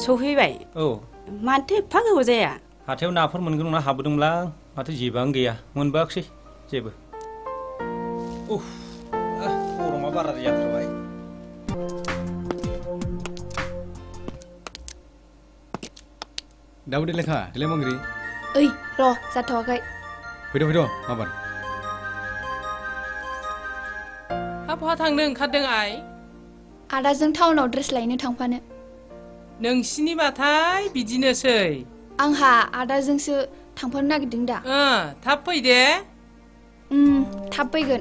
सौफैबाय औ माथो एफा गोबाव जाया हाथायाव नाफोर मोनगोन ना हाबोदोंब्ला माथो जेबोआनो गैया मोनबोआखसै जेबो उफ गरमा बारा जाथारबाय दाउदै लेखा देलाय मंग्रि ओइ र' जाथ'वाखै फैद' माबार बहा थांनो ओंखारदों आइ आदाजों टाउनाव ड्रेस लायनो थांफानो नोंसिनिबाथाय बिदिनोसै आंहा आदाजोंसो थांफानो नागिरदों दा थाब फै दे थाब फैगोन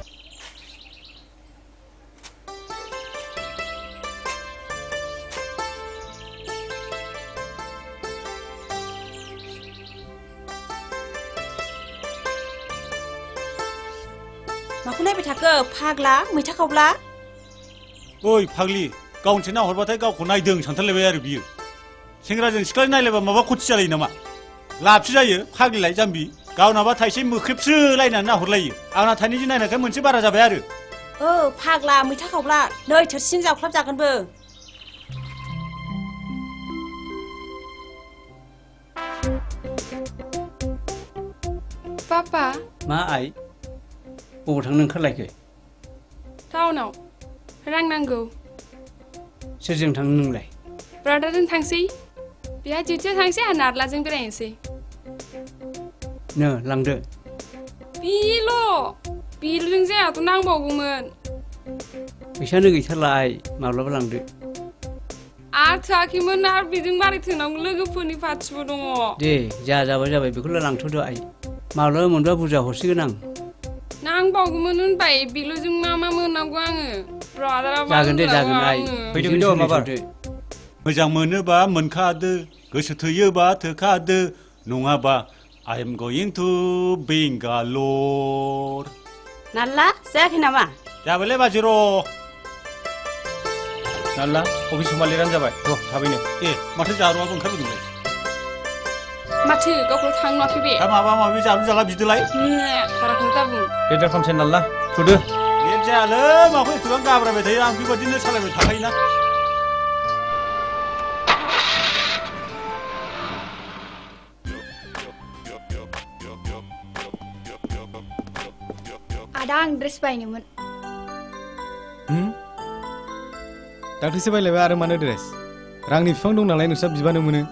माखौ नायबाय थाखो फाग्ला मैथा खावब्ला ओइ फाग्लि गावनोसो नाहरबाथाय गावखौ नायदों सानथारलायबाय आरो बियो सेंग्राजों सिख्लाजों नायलायबा माबा खथि जालायो नामा लाबसो जायो फाग्लिलाय जाम्बि गावनाबा थाइसे मोख्रेबसो लायनानै नाहरलायो आंना थाइनैजों नायनायखाय मोनसे बारा जाबाय आरो फाग्ला मैथा खावब्ला नै थोरसिजों जावख्लाब जागोनबो पापा मा आइ बबाव थांनो ओंखारलायखो टाउनाव रां नांगौ सोरजों थांनो नोंलाय ब्रादारजों थांसै बेहा डिउटियाव थांसै आं नारलाजों बेरायनोसै नो लांदो बेल'जों जायाथ' नांबावगौमोन फैसानो गैथारला आइ माब्लाबा लांदो आरो थोआखैमोन आरो बेजों मारै थोनांगौ लोगोफोरनि पार्टिबो दङ दे जाबाय बेखौल' लांथ'दो आइ माब्लाबा मोनबा बुरजा हरसिगोन आं नांबावगौमोन होनबाय बेल'जों मा मोननांगौ आङो ब्रादारा जागोन आइ फैदो माबार मोजां मोनोबा मोनखादो गोसो थोयोबा थोखादो नङाबा I am going to Bangalore नाल्ला जायाखै नामा जाबायलै बाजि र' नाल्ला अफिस समा लिरानो जाबाय र' थाबैनो माथो जारुआबो ओंखारबोदोंलाय माथो गावखौ थांनो नुवाखै बे दा माबा माबि जालु जाला बिदोलाय बाराखौनो दाबुं लेदार खामसै नाल्ला थुदो लेट जायालै माखौ एथ'बां गाब्रायबाय थायो आं बेबादिनो सालायबाय थाखायोना आदा आं ड्रेस बायनोमोन दाख्लैसो बायलायबाय आरो मानो ड्रेस रांनि बिफां दं नालाय नोंस्रा बिबानो मोनो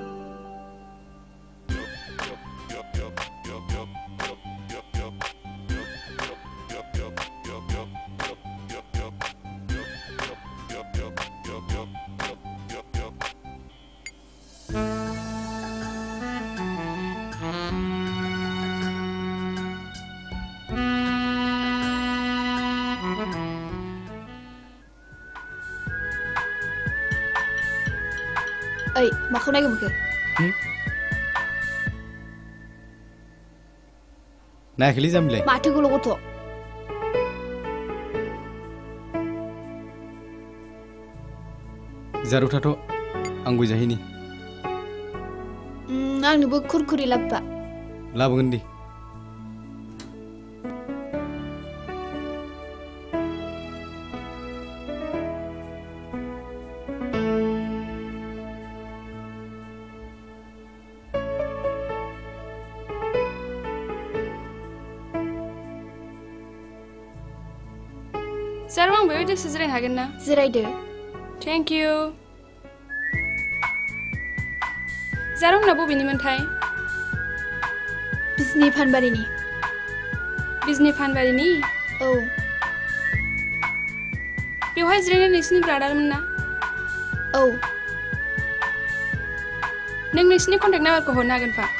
ओइ माखौ नायगोमखो नायाखैलै जाम्बिलाय माथो गल' गथ' जारौ थाथ' आंबो जाहैनि आंनोबो खुरखुरि लाबोफा लाबोगोन दे जारौ आं बेयाव दसे जिरायनो हागोन ना जिरायदो थेंक इउ जारौ मोनना बबेनिमोनथाय बिजनि फानबारिनि औ बेवहाय जिरायनाय नोंसिनि ब्रादारमोन ना औ नों नोंसिनि कन्टेक्ट नाम्बारखौ हरनो हागोन फा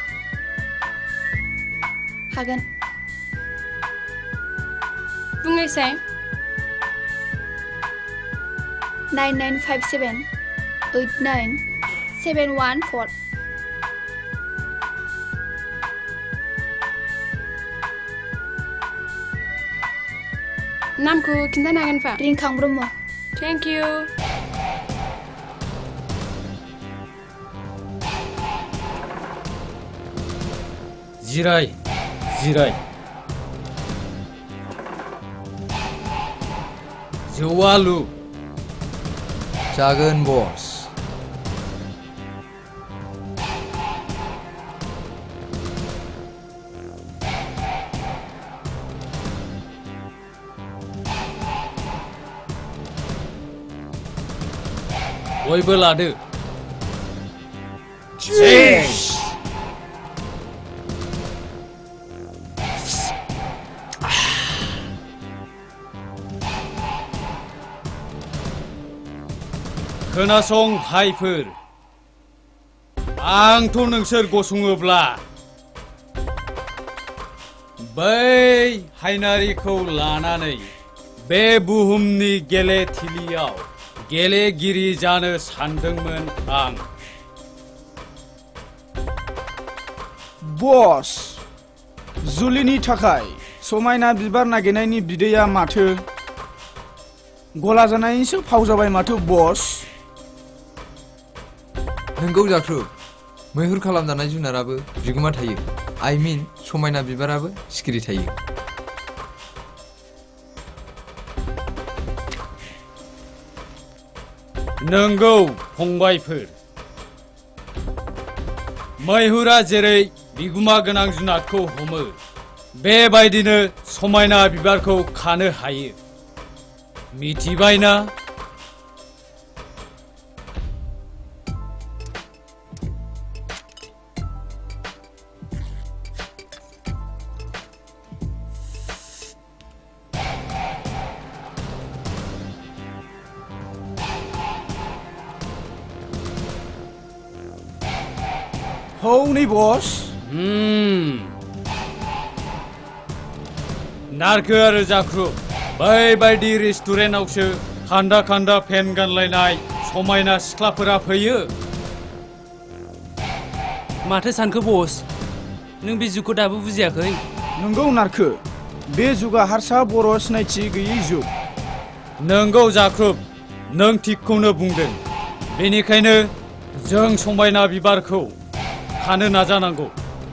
हागोन बुंनायसाय 9957897114 नामखौ खिन्थानो हागोन फा रिंखां ब्रह्म थेंक इउ जिराय जौ आलु जागोन बस बयबो लादो खोनासं भाइफोर आंथ' नोंसोर गसङोब्ला बै हायनारिखौ लानानै बे बुहुमनि गेलेथिलियाव गेलेगिरि जानो सानदोंमोन आं बस जुलिनि थाखाय समायना बिबार नागिरनायनि बिदैया माथो गला जानायनिसो फाव जाबाय माथो बस नोंगौ जाख्रुब मैहुर खालामजानाय जुनाराबो बिगोमा थायो आइ मिन समायना बिबाराबो सिखिरि थायो नंगौ फंबायफोर मैहुरा जेरै बिगुमा गोनां जुनादखौ हमो बेबायदिनो समायना बिबारखौ खानो हायो मिथिबायना हौनै बस नारखो आरो जाख्रुब बैबायदि रेस्टुरेन्टआवसो खान्दा खान्दा फेन गानलायनाय समायना सिख्लाफोरा फैयो माथो सानखो बस नों बे जुगखौ दाबो बुजियाखै नंगौ नारखो बे जुगा हारसा बर' सिनायथि गैयै जुग नंगौ जाख्रुब नों थिगखौनो बुंदों बेनिखायनो जों समायना बिबारखौ खानो नाजानांगौ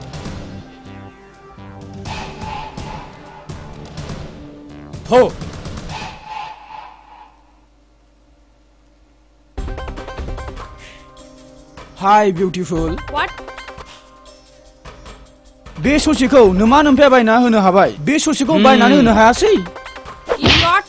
हो हाय बिउटिफुल What? बे ससेखौ नोमा नोम्फाया बायना होनो हाबाय बे ससेखौ बायनानै होनो हायासै Idiot!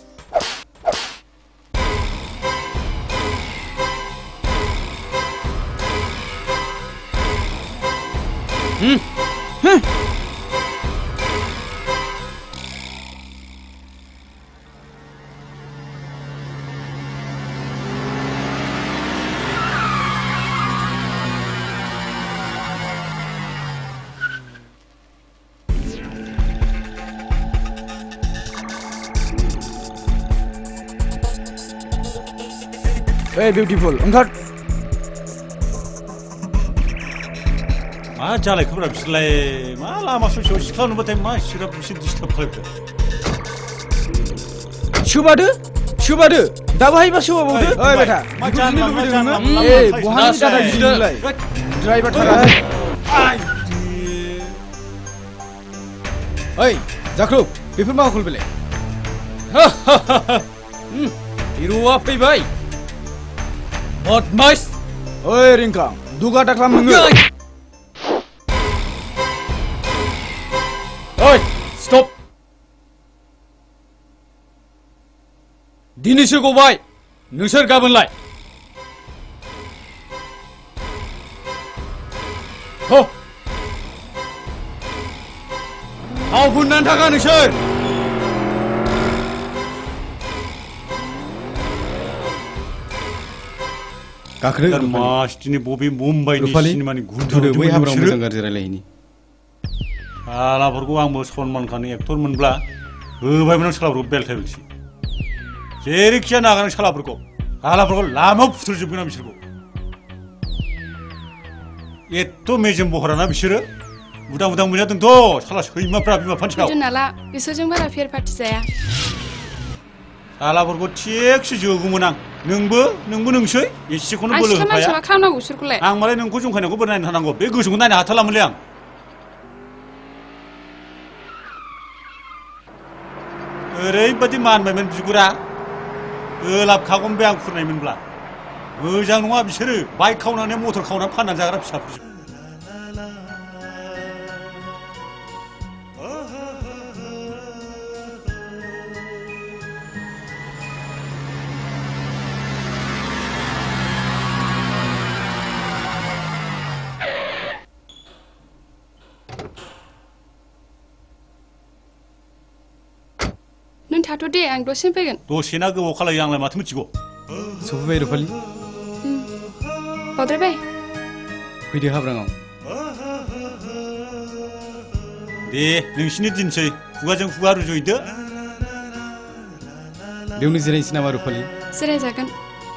ओइ बिउटिफुल ओंखार मा जालायखोब्रा बिसोरलाय मा लामा ससेयाव सिख्ला नुबाथाय मा सिग्रा बिसोर डिस्टार्ब खालामखो सोबादो सोबादो दाबो हायोबा सोबाबावदो ओइ बेटा मा जानला मा जानला ए बहानि दादा गिदिरलाय ड्राइभार थारा ओइ जाख्रुब बेफोर मा हल बेलाय हिर'आ फैबाय बदमाइस ओइ रिंखां दुगा दाख्लाम नोङो ओइ स्टप दिनैसो गबाय नोंसोर गाबोनलाय हो आव फुननानै थाखा नोंसोर गाखोदो मास दिनै बबे मुम्बाइनि रुपालि सिनेमानि थुदो बै हाब्रां मोजां गाज्रि रायलायहैनि सालाफोरखौ आंबो सनमान खानो एक्टर मोनब्ला होबायमोन आं सालाफोरखौ बेलथाय बेलसि जेरैखिया नागार सालाफोरखौ लामायाव फुथुरजोबगोन आं बिसोरखौ एथ' मेजेम बहराना बिसोरो उदां उदां मोनजादोंथ' साला सैमाफ्रा बिमा बिफानि सायाव जुनाला बिसोरजों बारा फेर फाथि जाया सालाफोरखौ थिगसे जोगौमोन आं नोंबो नोंसै एसेखौनो बोलो होखाया खालामनांगौ बिसोरखौलाय आं मालाय नोंखौ जंखायनायखौ बोरै नायनो हानांगौ बे गोसोखौ नायनो हाथारलामोनलै आं ओरैबायदि मानबायमोन बिगुरा ओलाबखागौमोन बे आं खुरनायमोनब्ला मोजां नङा बिसोरो बाइक खावनानै मटर खावनानै फाननानै जाग्रा फिसाफोर थाथ' दे आं दसेनो फैगोन दसेना गोबाव खालायो आंलाय माथो मिथिगौ सफैबाय रुफालि बावद्रायबाय फैदो हाब्राङाव दे नोंसिनि दिनसै खुगाजों खुगा रुजुहैदो बेयावनो जिरायनोसै नामा रुफालि जिरायजागोन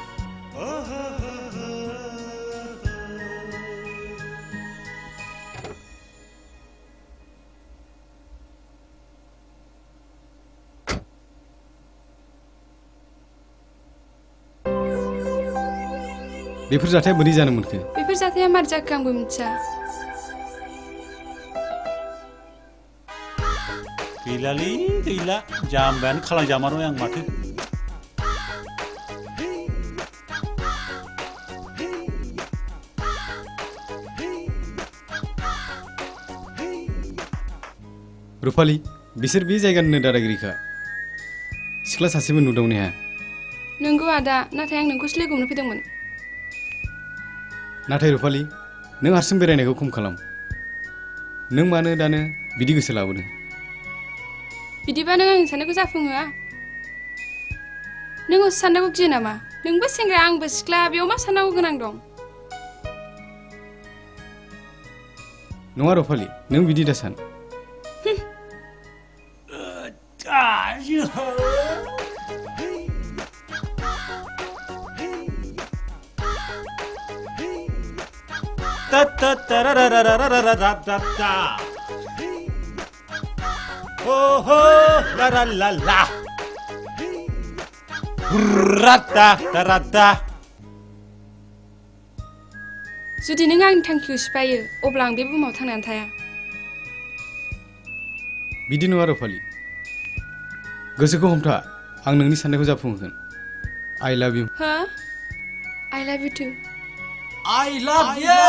बेफोर जाथाया बोरै जानो मोनखो बेफोर जाथाया मार जाखो आंबो मिथिया गैलालै गैला जाम्बायानो खालामजामारबाय आं माथो रुफालि बिसोर बे जायगानिनो दादागिरिखा सिख्ला सासेबो नुदावनो हाया नंगौ आदा नाथाय आं नोंखौसो लोगो हमनो फैदोंमोन नाथाय रुफालि नों हारसिं बेरायनायखौ खम खालाम नों मानो दानो बिदि गोसो लाबोदों बिदिबा नों आंनि साननायखौ जाफुंहोआ नों साननायखौ गियो नामा नोंबो सेंग्रा आंबो सिख्ला बेयाव मा साननांगौ गोनां दं नङा रुफालि नों बिदि दासान ओहो ला ला ला ला राता राता जुदि नों आंनि थांखिखौ सिफायो अब्ला आं बे बुहुमाव थांनानै थाया बिदि नङा रुफालि गोसोखौ हमथा आं नोंनि साननायखौ जाफुंहोगोन I love you हो I love you too I love you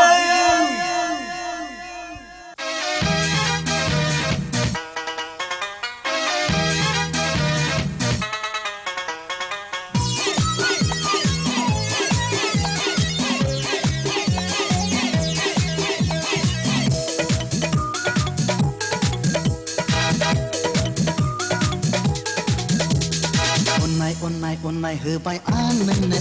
अन्नाय होबाय आं नोंनो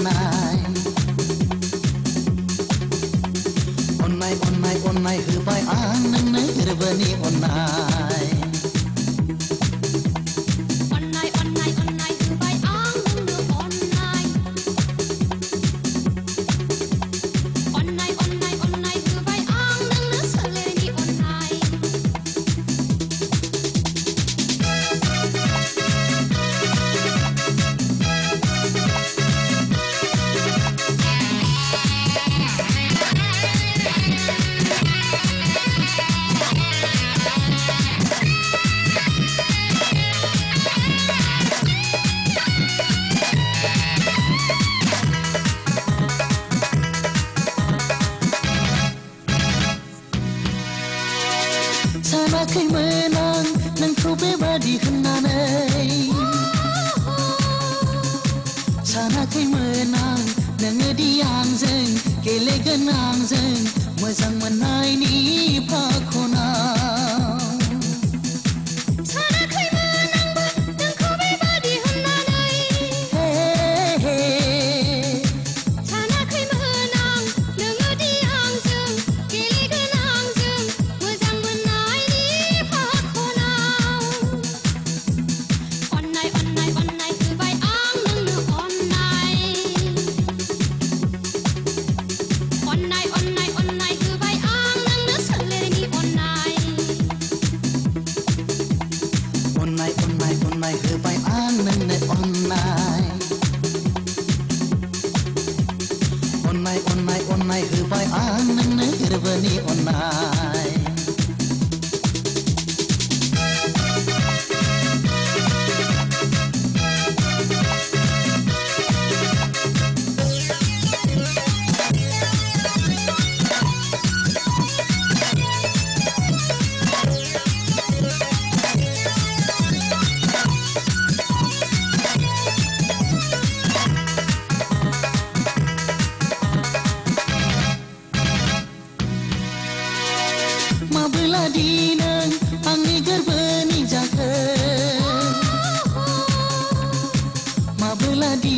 अन्नाय होबाय आं नोंनो गोरबोनि अन्नाय होबाय आं नोंनो अन्नाय होबाय आं नोंनो सोलेरनि अन्नाय सानाखैमोन आं नोंखौ बेबादि होननानै सानाखैमोन आं नोङोदि आंजों गेलेगोन आंजों मोजां मोननायनि फाखनाव सानाखैमोन आंबो नोंखौ बेबादि होननानै सानाखैमोन आं नोङोदि आंजों गेलेगोन आंजों मोजां मोननायनि फाखनाव अन्नाय होबाय आं नोंनो अन्नाय होबाय आं नोंनो सोलेरनि अन्नाय होबाय आं नोंनो अन्नाय होबाय आं नोंनो गोरबोनि अन्नाय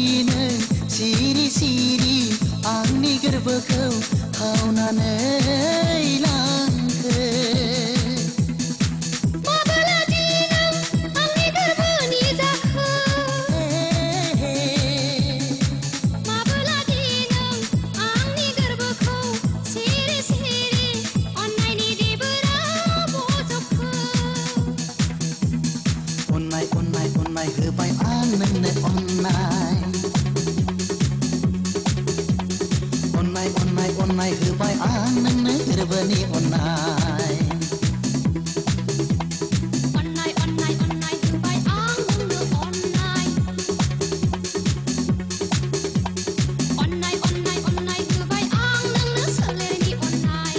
नों सिरि सिरि आंनि गोरबोखौ खावनानै लांखो माब्लादि नों आंनि गोरबोनि जाखो माब्लादि नों आंनि गोरबोखौ सिरि सिरि अननायनि देबोराव बजबखो अननाय अननाय अननाय होबाय आं नोंनो अननाय अननाय अननाय अननाय होबाय आं नोंनो गोरबोनि अननाय अननाय अननाय अननाय होबाय आं नोंनो अननाय अननाय अननाय अननाय होबाय आं नोंनो सोलेरनि अननाय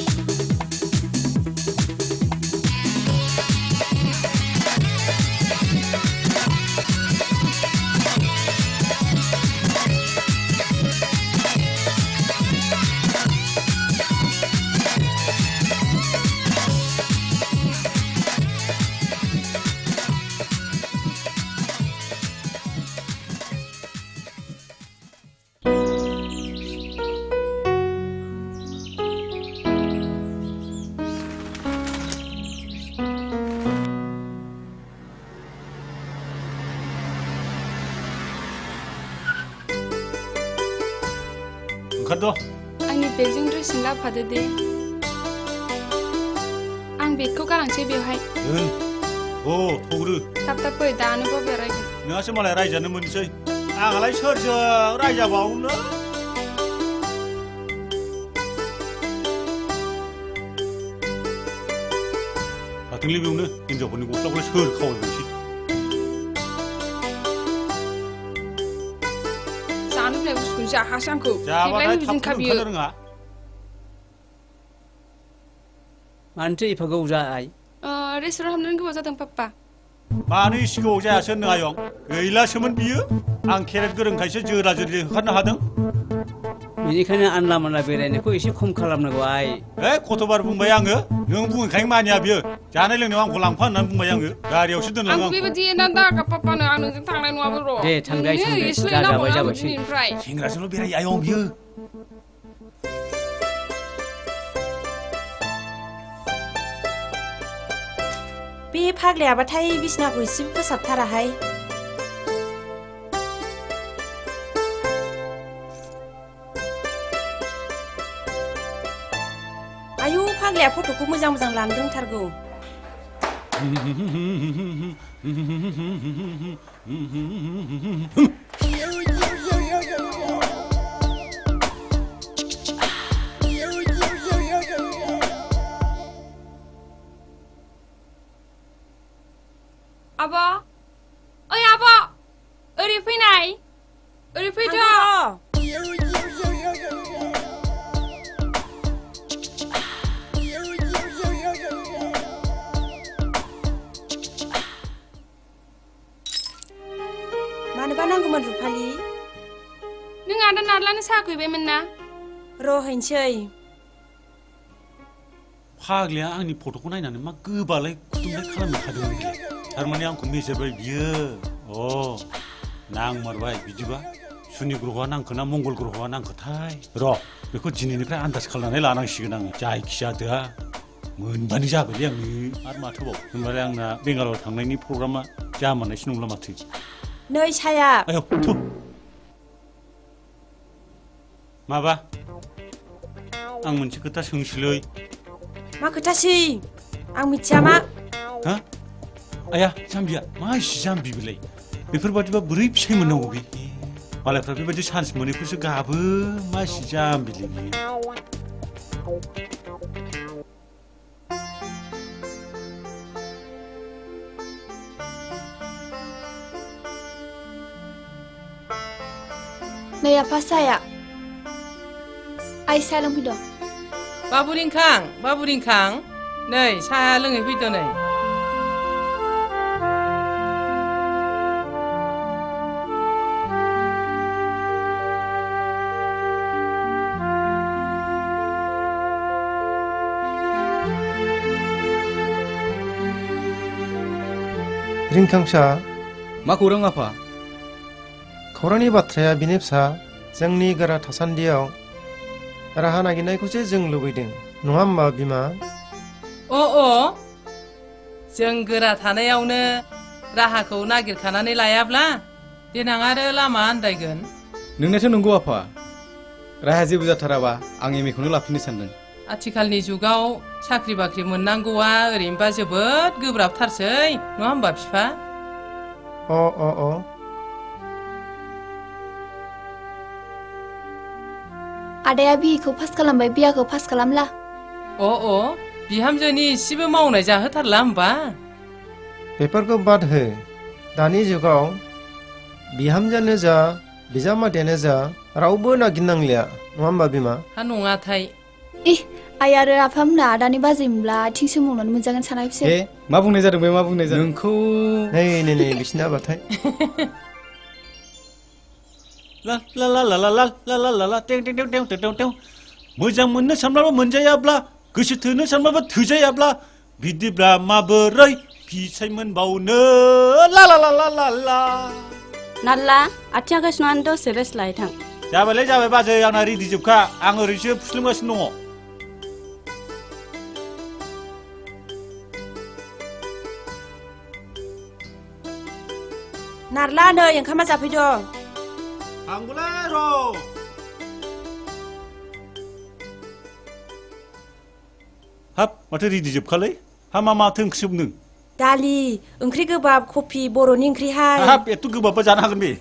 ओंखारद' आंनि बेगजों ड्रेसिं लाबोफादो दे आं बेगखौ गालांसै बेवहाय दोन अ थग्रो थाब थाब फै दानो बाबाया रायगोन नोंहासो मालाय रायजानो मोनसै आंहालाय सोरजों रायजाबावनो हाथोंलै बेयावनो हिनजावफोरनि गस्लाखौलाय सोर खावलायबायसै जानो फैनाय बुस्थुखौनो जाखासै आंखौ जाबाथाय जेब्लायबो बिदिनोखा थाबखौनो बियो ओंखारनो रोङा मानोथो एफा गोबाव जाय रेस्टुरेन्ट हाबनानै गोबाव जादों पाप्पा मानो इसे गोबाव जायासै होननो आयं गैलासोमोन बियो आं केरेट गोरोंखायसो जोरा जोरि होखारनो हादों बेनिखायनो आनला मानला बेरायनायखौ एसे खम खालामनांगौ आइ खतबार बुंबाय आङो नों बुंनायखायनो मानिया बियो जानाय लोंनायाव आंखौ लांफा होननानै बुंबाय आङो गारियावसो दोनलाङो आंखौ बेबायदि एनानै दागा पाप्पानो आं नोंजों थांनाय नङाबो र' दे थांजाय थांजाय जाजाबाय जाबायसै दिनैनिफ्राय सेंग्राजोंल' बेरायो आयं बियो बे फाग्लायाबाथाय बिसनाखौ एसेबो फोसाबथाराहाय आयु फाग्लाया फट'खौ मोजां मोजां लानो रोंथारगौ आब' ओइ आब' ओरै फैनाय ओरै फैथ' मानोबा नांगौमोन रुफालि नों आदा नारलानो साहा हैबायमोन ना र' हैनोसै फाग्लाया आंनि फट'खौ नायनानै मा गोबालाय खुदुमलाय खालामनो खादोंमोन बिलाय थारमाने आंखौ मेजेरबाय बियो नांमारबाय बिदिबा सुनि ग्रहआ नांखोना मंगल ग्रहआ नांखोथाय र' बेखौ दिनैनिफ्राय आन्दाज खालामनानै लानांसिगोन आङो जायखिया दोआ मोनबानो जाबायलै आंनो आरो माथोबाव होनबालाय आंना बेंगालर थांनायनि प्रग्रामा जामारनायसो नंला माथो नै साया आयौ थु माबा आं मोनसे खोथा सोंसैलै मा खोथासै आं मिथिया मा हा आया जाम्बिया मा एसे जाम्बि बेलाय बेफोरबादिबा बोरै फिसाइ मोननांगौ बे मालायफ्रा बेबायदि चान्स मोनैखौसो गाबो मा एसे जाम्बिलै बियो नै आफा साया आइ साहा लोंफैद' बाबु रिंखां नै साहा लोङै फैद' नै रिंखांसा मा खौरां आफा खौरांनि बाथ्राया बिनि फिसा जोंनि गोरा थासान्दियाव राहा नागिरनायखौसो जों लुबैदों नङा होमबा बिमा? जों गोरा थानायावनो राहाखौ नागिरखानानै लायाब्ला देनां आरो लामा आन्दायगोन। नोंनाथ' नंगौ आफा। राहाया जेबो जाथाराबा आं एमएखौनो लाफिननो सानदों। आथिखालनि जुगाव साख्रि बाख्रि मोननांगौआ ओरैनोबा जोबोद गोब्राबथारसै नङा होमबा बिफा? आदाया बिखौ पास खालामबाय बियाखौ पास खालामला। बिहामजोनि इसेबो मावनाय जाहोथारला होमबा? बेफोरखौ बाद हो। दानि जुगाव बिहामजोआनो जा बिजामादैयानो जा रावबो नागिरनांलिया नङा होमबा बिमा? हा नङाथाय। आइ आरो आफामोना आदानि बाजैमोनब्ला आथिंसो मावनानै मोनजागोन सानाखिसै। मा बुंनाय जादों बे मा बुंनाय जादों? नोंखौ नै बिसिना बाथाय। ला ला ला ला ला ला ला ला ला टें टें टें टें टें टें मोजां मोननो सानब्लाबो मोनजायाब्ला गोसो थोनो सानब्लाबो थोजायाब्ला बिदिब्ला माबोरै फिसाय मोनबावनो ला ला ला ला ला ला नाल्ला आथिं आखाइ सुनानै दसे रेस्ट लायै थां। जाबायलै जाबाय बाजै आंना रेडि जोबखा आं ओरैसो फुस्लिमगासिनो दङ। नारला नै ओंखामा जाफैदों। आंबोलाय र' हाब माथो रेडि जोबखालै हा माथो ओंख्रि सोबदों? दालि ओंख्रि गोबाब कफि बर'नि ओंख्रिहाय। हाब एथ' गोबाबबा जानो हागोन बे?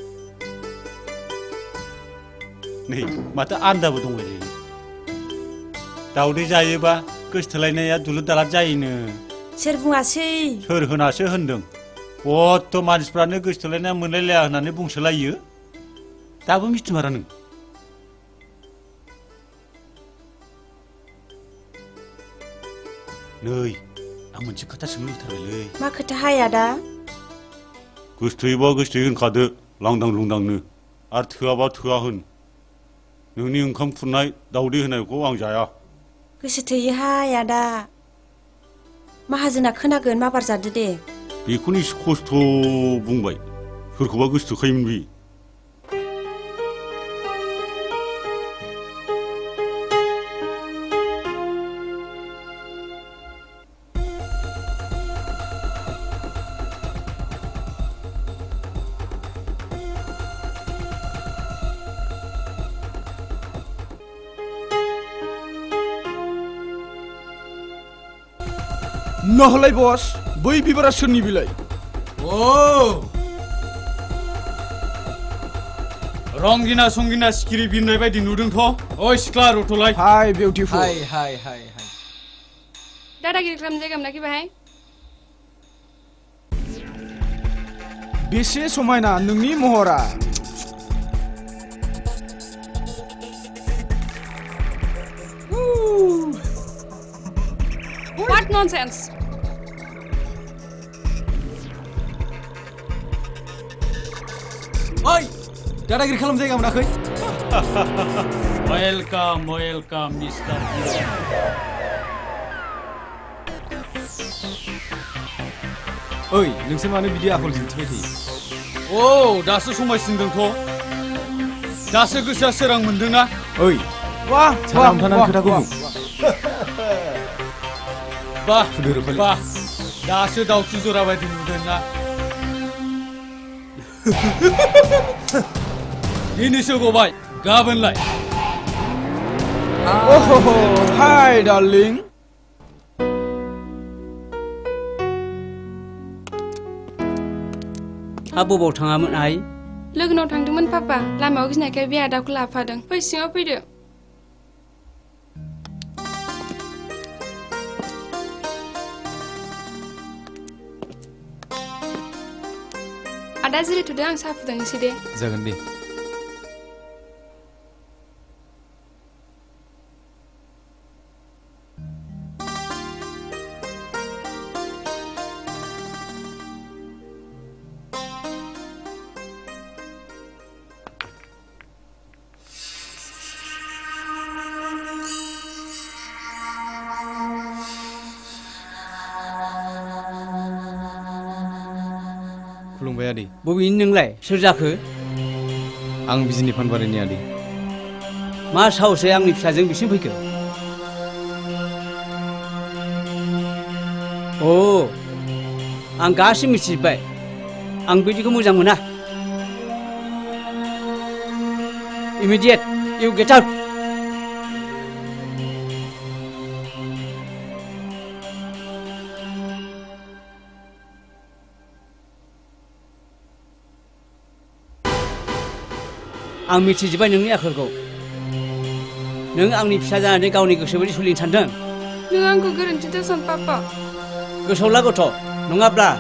नै माथो आन्दाबो दंलायलै। दाउदै जायोबा गोसथोलायनाया दुलुर दालार जायोनो। सोर बुङासै? सोर होनासो होनदों। कत' मानसिफ्रानो गोसथोलायनाया मोनलायलाया होननानै बुंसोलायो। दाबो मिथिमारा नों? नै आं मोनसे खोथा सोंनो लुबैथारबायलै। मा खोथाहाय आदा? गोसथोयोबा गोसथोयै होनखादो लांदां लुंदांनो आरो थोआबा थोआ होन। नोंनि ओंखाम खुरनाय दाउदै होनायखौ आं जाया। गोसो थोयोहाय आदा। माहाजोना खोनागोन माबार जादो दे। बेखौनो एसे खस्थ' बुंबाय सोरखौबा गोसथोखायोमोन बे। नहलाय बस बै बिबारा सोरनि बिलाइ? रंगिना संगिना सिखिरि बिरनाय बायदि नुदोंथ'। ओइ सिख्ला रथ'लाय। हाय बिउटिफुल। हाय। दादागिरि खालामनो जायगा मोनाखै बाहाय? बेसे समायना नोंनि महरा। What nonsense! ओइ दादागिरि खालाम जायगा मोनाखै? Welcome mister hero. ओइ नोंसोर मानो बिदि आखल दिन्थिबाय थायो? दासो समायसिनदोंथ'। दासो गोसोआ सोरां मोनदोंना? ओइ वाह सारा हमथानानै खोथाखौ बुं। बाह दासो दाउथु जरा बायदि नुदोंना? दिनैसो गबाय गाबोनलाय? हाय डार्लिं। बबाव थाङामोन आइ? लोगोनाव थांदोंमोन पापा। लामायाव गिनायखाय बे आदाखौ लाफादों। फै सिङाव फैदो। आदा जिरायथ'दो आं साहा फुदुंनोसै दे। जागोन दे। खुलुमबाय आदै। बबेनि नोंलाय? सोर जाखो? आं बिजिनि फानबारिनि आदै। मा साहसै आंनि फिसाजों बिसिम फैखो? अ आं गासिबो मिथिजोब्बाय। आं बिदिखौ मोजां मोना। Immediate, you get out. आं मिथिजोब्बाय नोंनि आखलखौ। नों आंनि फिसा जानानै गावनि गोसो बायदि सोलिनो सानदों। नों आंखौ गोरोन्थिथ' सान पापा। गोसोआव ला गथ', नङाब्ला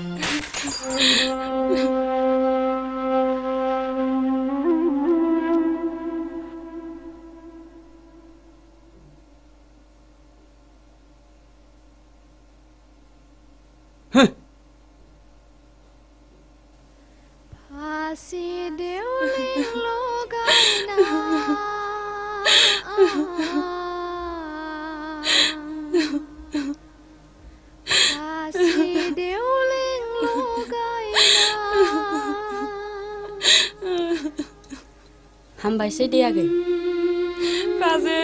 हामबायसै दे आगै। बाजै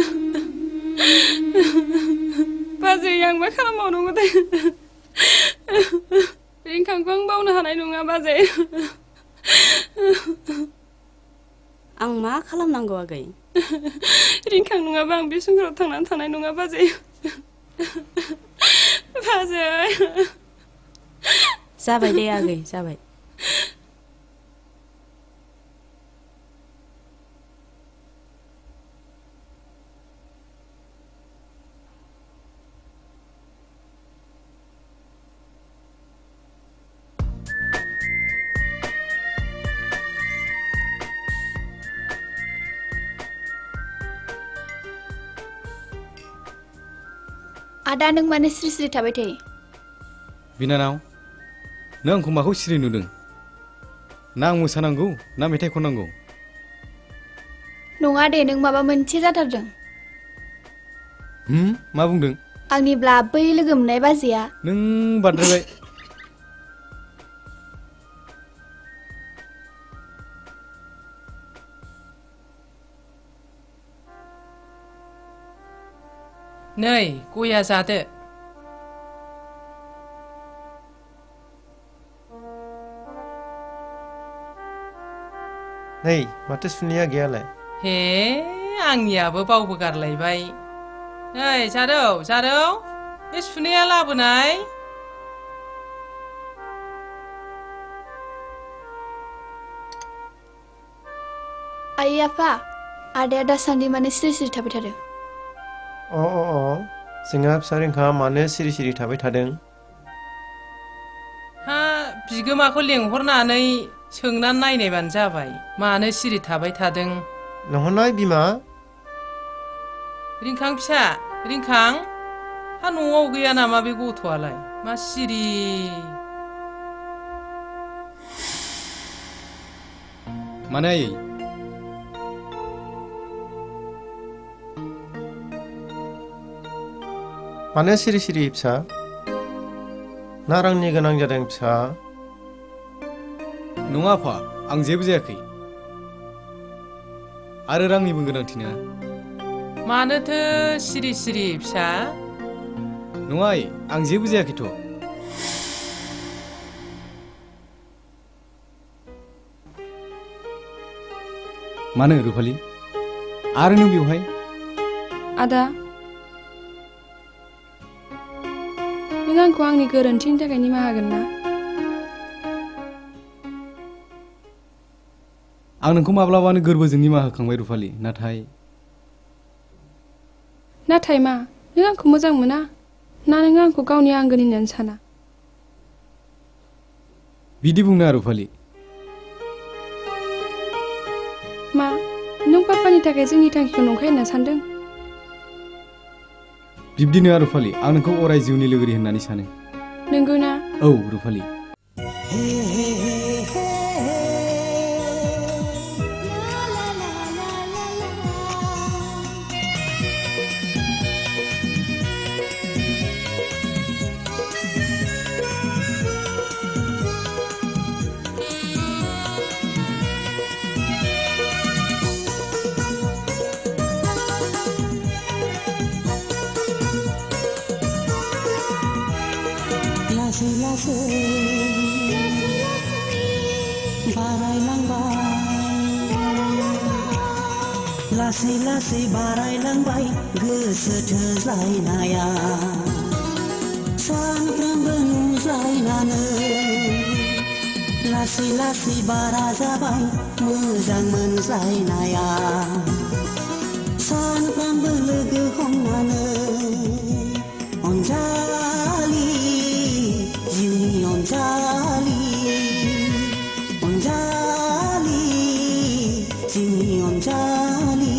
बाजै आं मा खालामबावनांगौ दे? रिंखांखौ आं बावनो हानाय नङा बाजै। आं मा खालामनांगौ आगै? रिंखां नङाबा आं बे संसाराव थांनानै थानाय नङा बाजै। बाजै जाबाय दे आगै जाबाय। आदा नों मानो सिरि सिरि थाबाय थायो? बिनानाव, नों आंखौ माखौ सिरि नुदों? ना आं मोसानांगौ ना मेथाइ खननांगौ? नङा दे, नों माबा मोनसे जाथारदों। मा बुंदों? आंनिब्ला बै लोगो मोननाय बाजैया। नों बाद्रायबाय। नै गया जादो। नै माथो सुनिया गैयालाय? हे आंनियाबो बावबोगारलायबाय। नै जारौ जारौ, बे सुनैया लाबोनाय। आइ आफा, आदाया दासान्दि मानो सिरि सिरि थाबाय थादों? जोंहा फिसा रिंखाङा मानो सिरि सिरि थाबाय थादों? हा बिगोमाखौ लेंहरनानै सोंनानै नायनायबानो जाबाय मानो सिरि थाबाय थादों। नंगौना बिमा? रिंखां फिसा, रिंखां, हा न'आव गैया नामा बे गथ'आलाय? मा सिरि? मानो आयै? मानो सिरि सिरि फिसा? ना रांनि गोनां जादों फिसा? नङा आफा, आं जेबो जायाखै। आरो रांनिबो गोनांथि नङा। मानोथो सिरि सिरि फिसा? नङा आइ, आं जेबो जायाखैथ'। मानो रुफालि? आरो नों बेवहाय? आदा, नों आंखौ आंनि गोरोन्थिनि थाखाय निमाहा होगोन ना? आं नोंखौ माब्लाबानो गोरबोजों निमाहा होखांबाय रुफालि, नाथाय मा? नों आंखौ मोजां मोना? ना नों आंखौ गावनि आंगोनि होननानै साना? बिदि बुंनो रुफालि। मा नों पापानि थाखाय जोंनि थांखिखौ नंखाय होनना सानदों? बिब्दिनो रुफालि, आं नोंखौ अराय जिउनि लोगोरि होननानै सानो। नंगौना? औ रुफालि। लासै बारायलांबाय लासै लासै बारायलांबाय गोसो थोज्लायनाया सानफ्रोमबो नुज्लायनानै लासै लासै बारा जाबाय मोजां मोनज्लायनाया सानफ्रोमबो लोगो हमनानै अनजालि जिउनि अनजालि अनजालि जिउनि अनजालि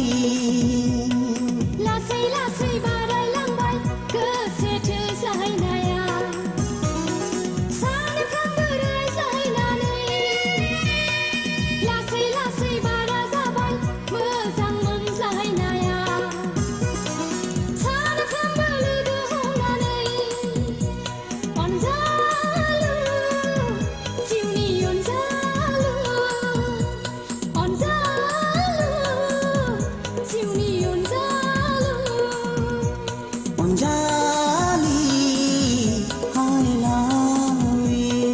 लासै लासै बारायलांबाय गोसो थोज्लायनाया सानफ्रोमबो रायज्लायनानै लासै लासै बारा जाबाय मोजां मोनज्लायनाया सानफ्रोमबो लोगो हमनानै अनजालु जिउनि अनजालु अनजालु जिउनि अनजालु अनजालि I love you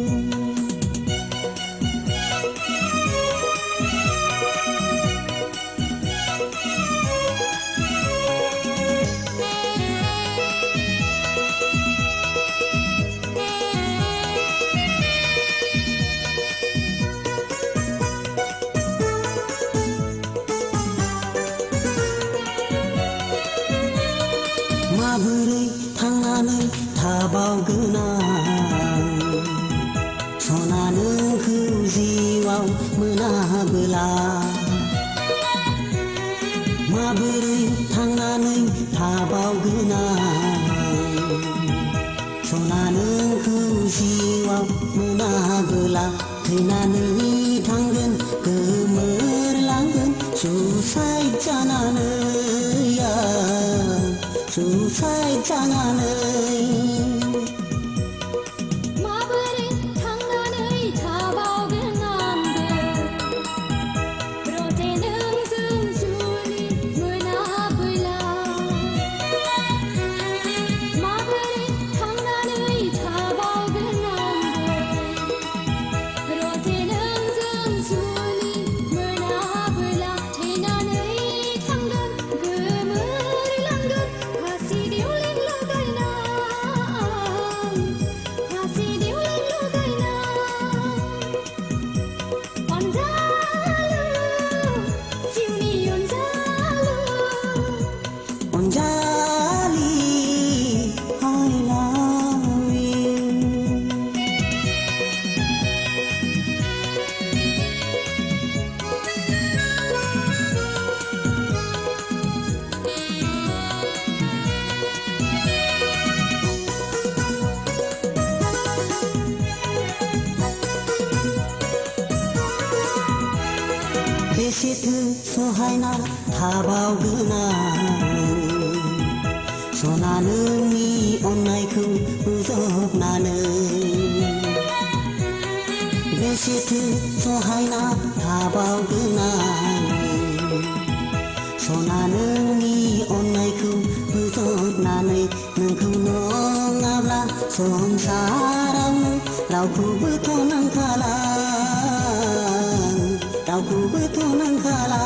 माबोरै थांनानै थाबावगोन आं सना नोंखौ जिउआव मोनाबोला माबोरै थांनानै थाबावगोन आं सना नोंखौ जिउआव मोनाबोला थैनानै थांगोन गोमोरलांगोन सुसाइड जानानै सुसाइड जानानै माबोरै थांनानै थाबावगोन आंबो रजे नोंजों जुलि मोनाबोला माबोरै थांनानै थाबावगोन आंबो रजे नोंजों जुलि मोनाबोला थैनानै थांगोन गोमोरलांगोन बेसेथो सहायना थाबावगोन आं सना नोंनि अननायखौ बोजबनानै बेसेथो सहायना थाबावगोन आं सना नोंनि अननायखौ बोजबनानै नोंखौ नङाब्ला संसारावनो रावखौबोथ' नांखाला रावखौबोथ' नांखाला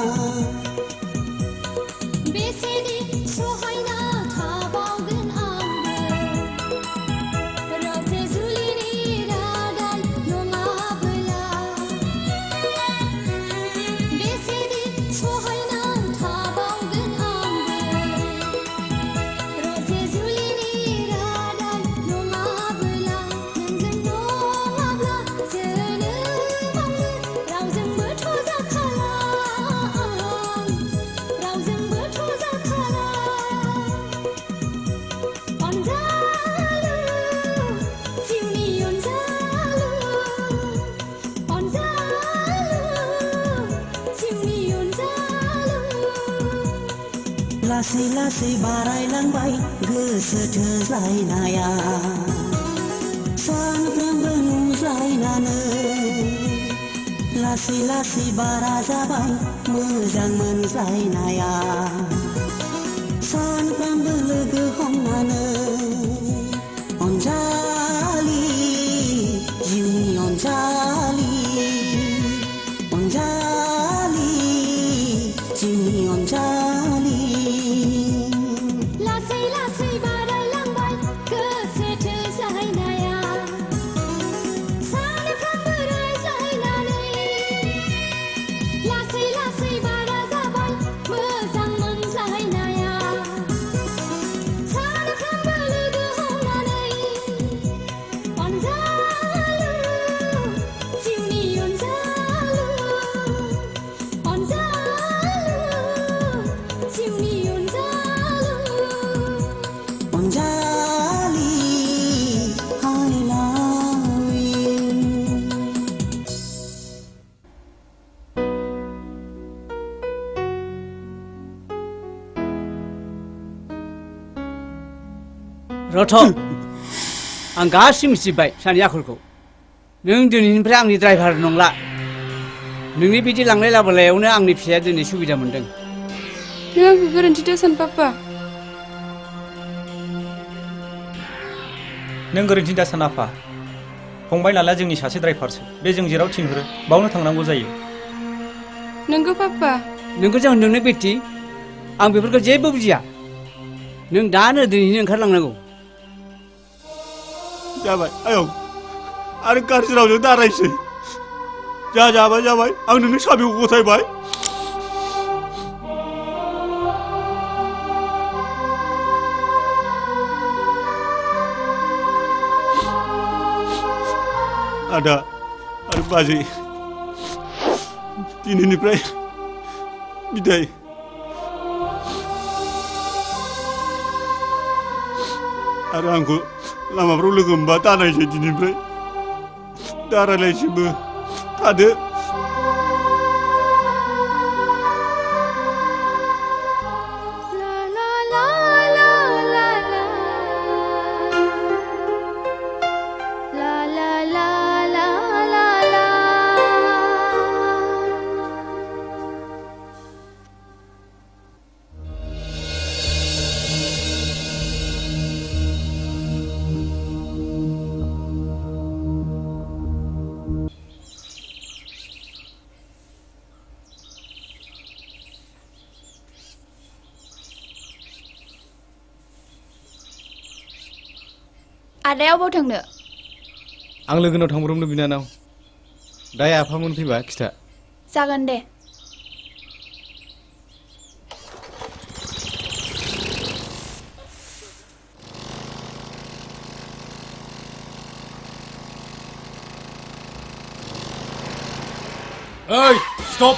बेसेदि सहायना थाबावगोन आंबो रजे जुलिनि रादाय नङाबोला बेसेदि सहायना थाबावगोन आंबो रजे जुलिनि रादाय नङाबोला नोंजों नङाब्ला जोनोमावनो रावजोंबोथ' जाखाला रावजोंबोथ' जाखाला अनजालु जिउनि अनजालु अनजालु जिउनि अनजालु लासै लासै बारायलांबाय गोसो थोज्लायनाया सानफ्रोमबो नुज्लायनानै लासै लासै बारा जाबाय मोजां मोनज्लायनाया सानफ्रोमबो लोगो हमनानै अनजालि रथ' आं गासिबो मिथिबाय सानैनि आखलखौ नों दिनैनिफ्राय आंनि ड्राइभार नंला नोंनि बिदि लांलाय लाबोलायावनो आंनि फिसाया दिनै सुबिदा मोनदों नों आंखौ गोरोन्थि सान पापा नों गोरोन्थि दा सान आफा फंबाय नालाय जोंनि सासे ड्राइभारसो बे जों जेराव थिनहरो बावनो थांनांगौ जायो नोंगौ पापा नोंखौ जों नोंनो बेटी आं बेफोरखौ जेबो बुजिया नों दानो दिनैनो ओंखारलांनांगौ जाबाय आयं आरो गाज्रि रावजों दारायसै जा जाबाय जाबाय आं नोंनि साबिखौ गथायबाय आदा आरो बाजै दिनैनिफ्राय बिदाय आरो आंखौ लामाफ्राव लोगो मोनबा दानायसै दिनैनिफ्राय दारायलायसैबो थादो आदाया अबाव थांनो आं लोगोनाव थांब्रबनो बिनानाव दाय आफामोन फैबा खिथा जागोन दे ओइ स्टप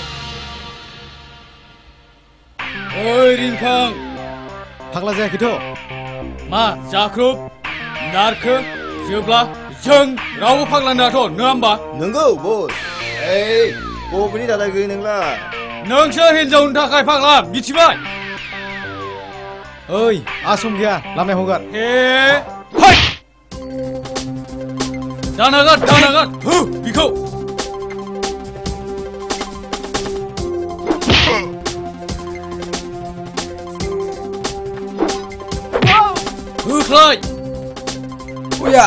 ओइ रिंखां फाग्ला जायाखैथ' मा जाख्रुब नारखो जेब्ला जों रावबो फाग्ला नङाथ' नङा होमबा नंगौ बस ओइ बबेनि दादागिरि नोंलाय नोंसो हिनजावनि थाखाय फाग्ला मिथिबाय ओइ आसम गैया लामायाव हगार हे दानागार हो बिखौ होख्लाय Oya!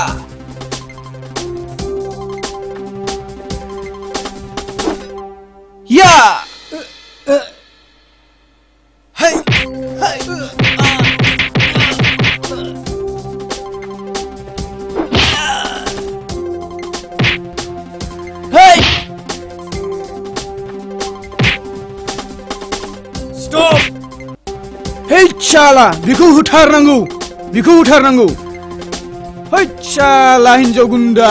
Ya! Hey! Hey! Hey! Stop! Hey chala, बिखौ होथारनांगौ बिखौ होथारनांगौ है साला हिन्जाव गुन्दा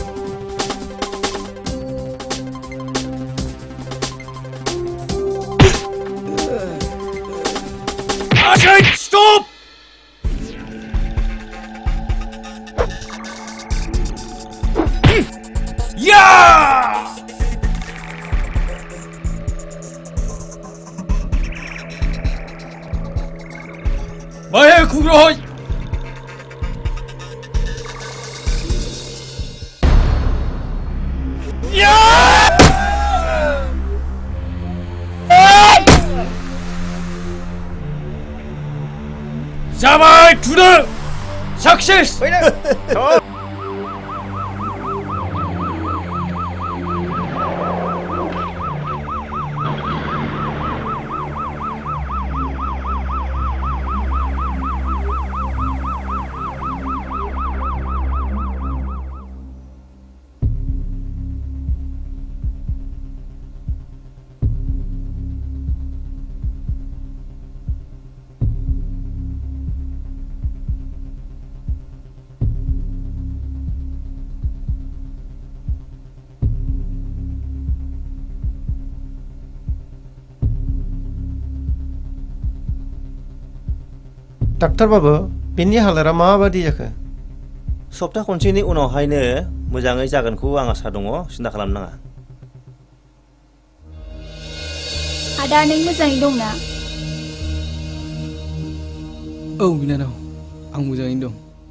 स्टप या बाहे खुग्रहै जाबाय थुदो साक्सेस डाक्टारबाबो बेनि हालोदा माबादि जाखो सप्ता खनसेनि उनावहायनो मोजाङै जागोनखौ आं आसा दङ सिन्था खालामनाङा आदा नों मोजाङै दं ना औ बिनानाव आं मोजाङैनो दं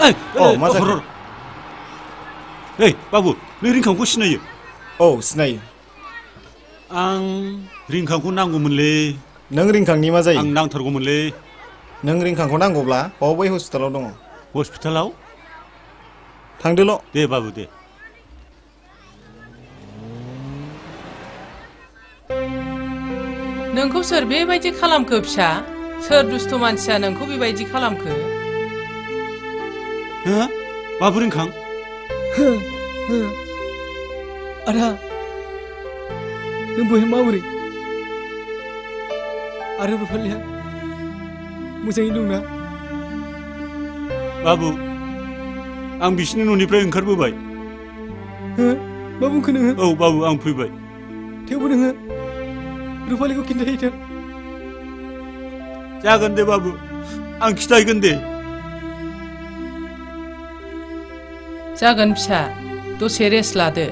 मा जाखो? ओइ बाबु नों रिंखांखौ सिनायो? औ सिनायो। आं रिंखांखौ नांगौमोनलै। नों रिंखांनि मा जायो? आं नांथारगौमोनलै। नों रिंखांखौ नांगौब्ला बावै हस्पिटालाव दङ। हस्पिटालाव? थांदोल'। दे बाबु दे। नोंखौ सोर बेबायदि खालामखो फिसा? सोर दुस्थ' मानसिया नोंखौ बेबायदि खालामखो? हो? बाबु रिंखां? आदा नों बहाय माबोरै? आरो रुफालिया मोजाङै दंना? बाबु आं बिसिनि न'निफ्राय ओंखारबोबाय। मा बुंखो नोङो? औ बाबु आं फैबाय। थेवबो नोङो रुफालिखौ खिन्थाहैथों। जागोन दे बाबु आं खिथाहैगोन दे। जागोन फिसा दसे रेस्ट लादो।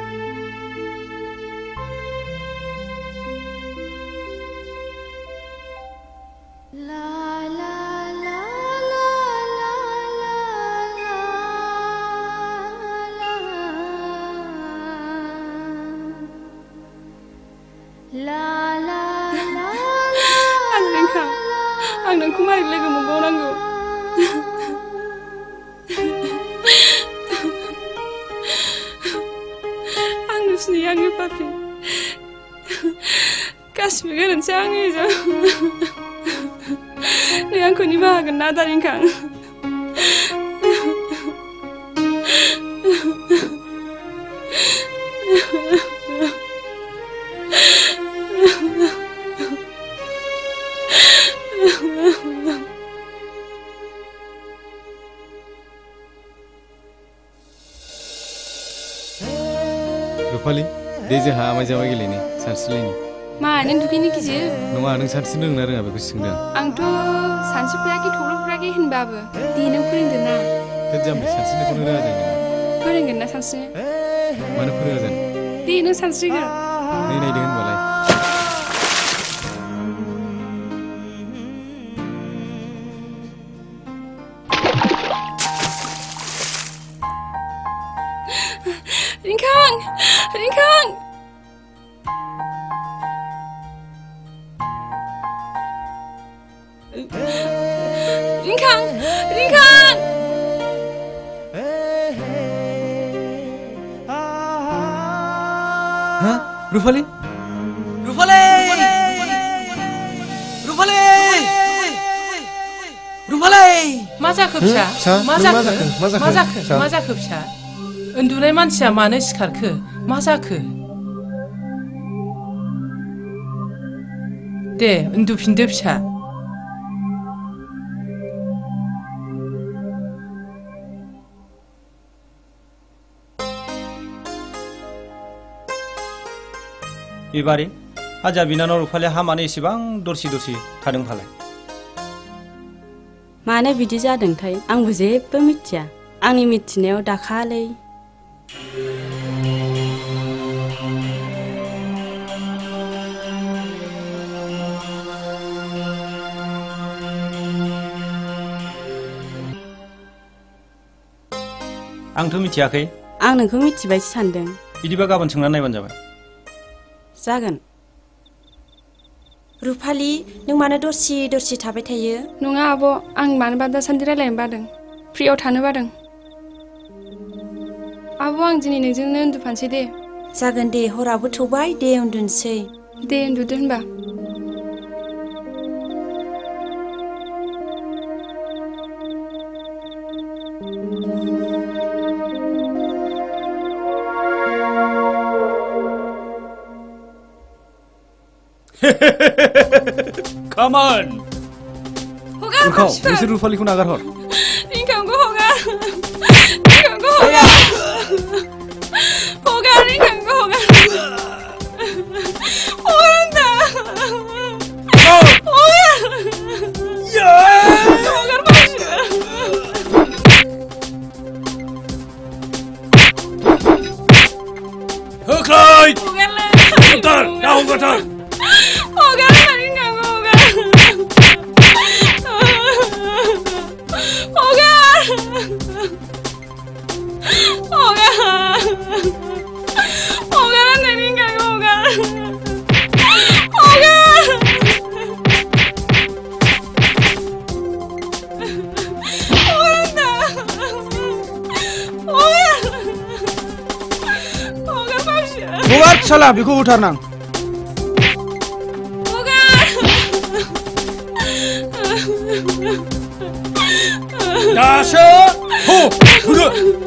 आं नोंखौ मारै लोगो मोनबावनांगौ? आंनो सिनायो आंनि पापि। गासिबो गोरोन्थिया आंनिजों। नों आंखौ निमाहा होगोन ना आदा रिंखां? रुफालि दे जोंहा आमाय जामाय गेलेनि सानस्रिलायनि। मा नों दुगैनो गियो? नङा नों सानस्रिनो रोंना रोङा बेखौ सोंदों आं। आंथ' सानस्रिफेराखै थब्ल'फेराखै होनबाबो दे नों फोरोंदो ना। थोद जाम्बि सानस्रिनोखौनो रोङा जायो नोङो। फोरोंगोन ना सानस्रिनो? मानो फोरोङा जानो? दे नों सानस्रिगोन। नै नायदो होनबालाय। रिंखां रिंखां रिंखां रिंखां हाँ रुफाली रुफाली रुफाली रुफाली मा जाखो फिसा? मा जाखो फिसा? उन्दुनाय मानसिया मानो सिखारखो? मा जाखो? दे उन्दुफिनदो फिसा। बेबारे हाजा बिनानाव रुफालिया हा मानो एसेबां दरसि दरसि थादों फालाय? मानो बिदि जादोंथाय आंबो जेबो मिथिया। आंनि मिथिनायाव दाखालै आंथ' मिथियाखै। आं नोंखौ मिथिबायसो सानदों। बिदिबा गाबोन सोंनानै नायबानो जाबाय। जागोन। रुफालि नों मानो दरसि दरसि थाबाय थायो? नङा आब' आं मानोबा दासान्दि रायलायनो बादों। फ्रियाव थानो बादों। आब' आं दिनै नोंजोंनो उन्दुफानोसै दे। जागोन दे हराबो थौबाय दे उन्दुनोसै। दे उन्दुदो होनबा। Come on! Urkau, बिसोर रुफालिखौ नागारहर। रिंखांखौ हगार। रिंखांखौ हगार। हगार रिंखांखौ हगार। हगार होनदा। हगार। हगार मानसि। होख्राय! हगारलै। हगार, दा हगारथार। हगार होनदा रिंखांखौ हगार। हगार। साला बेखौ होथारनां दासो हो होदो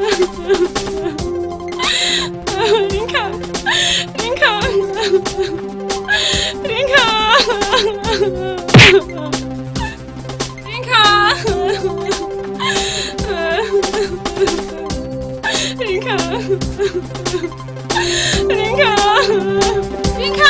रिंखा रिंखा रिंखा रिंखा रिंखा रिंखा रिंखा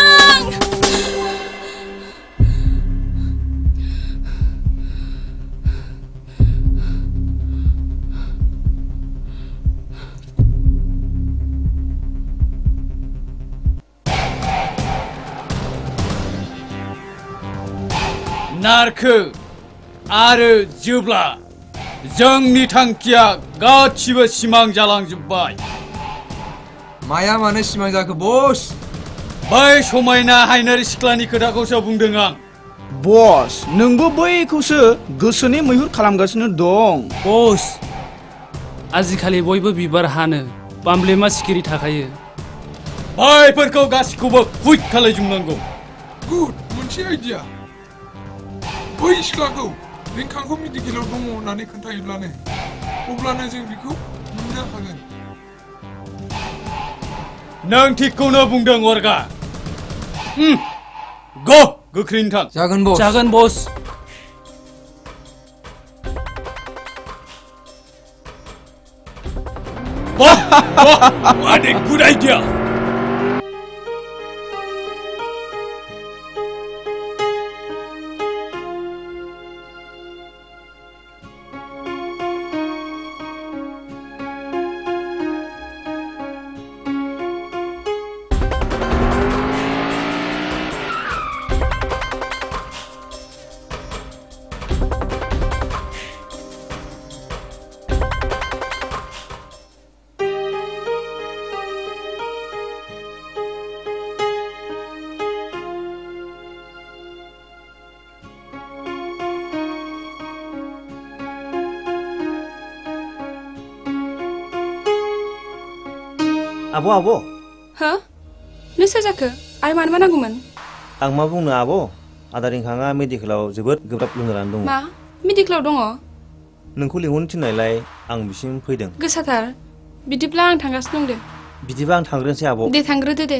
नारखो आरो जोब्ला जोंनि थांखिया गासिबो सिमां जालांजोब्बाय माया मानो सिमां जाखो बस बै समायना हायनारि सिख्लानि खोथाखौसो बुंदों आं बस नोंबो बैखौसो गोसोनि मैहुर खालामगासिनो दं बस आजिखालि बयबो बिबार हानो बामब्लेमा सिखिरि थाखायो बैफोरखौ गासिखौबो कुइट खालायजोबनांगौ गुड मोनसे आइडिया बै सिख्लाखौ रिंखांखौ मेडिकेलाव दङ होननानै खोन्थायोब्लानो अब्लानो जों बेखौ मोननो हागोन नों थिगखौनो बुंदों अरगा ग गोख्रैनो थां जागोन बस What a good idea! आब' आब' हो नों सोर जाखो आरो मानोबा नांगौमोन आं मा बुंनो आब' आदा रिंखाङा मेडिकेलाव जोबोद गोब्राब लोमजानानै दङ मा मेडिकेलाव दङ नोंखौ लिंहरनो थिननायलाय आं बिसिम फैदों गोसाथार बिदिब्ला आं थांगासिनो दं दे बिदिबा आं थांग्रोनोसै आब' दे थांग्रोदो दे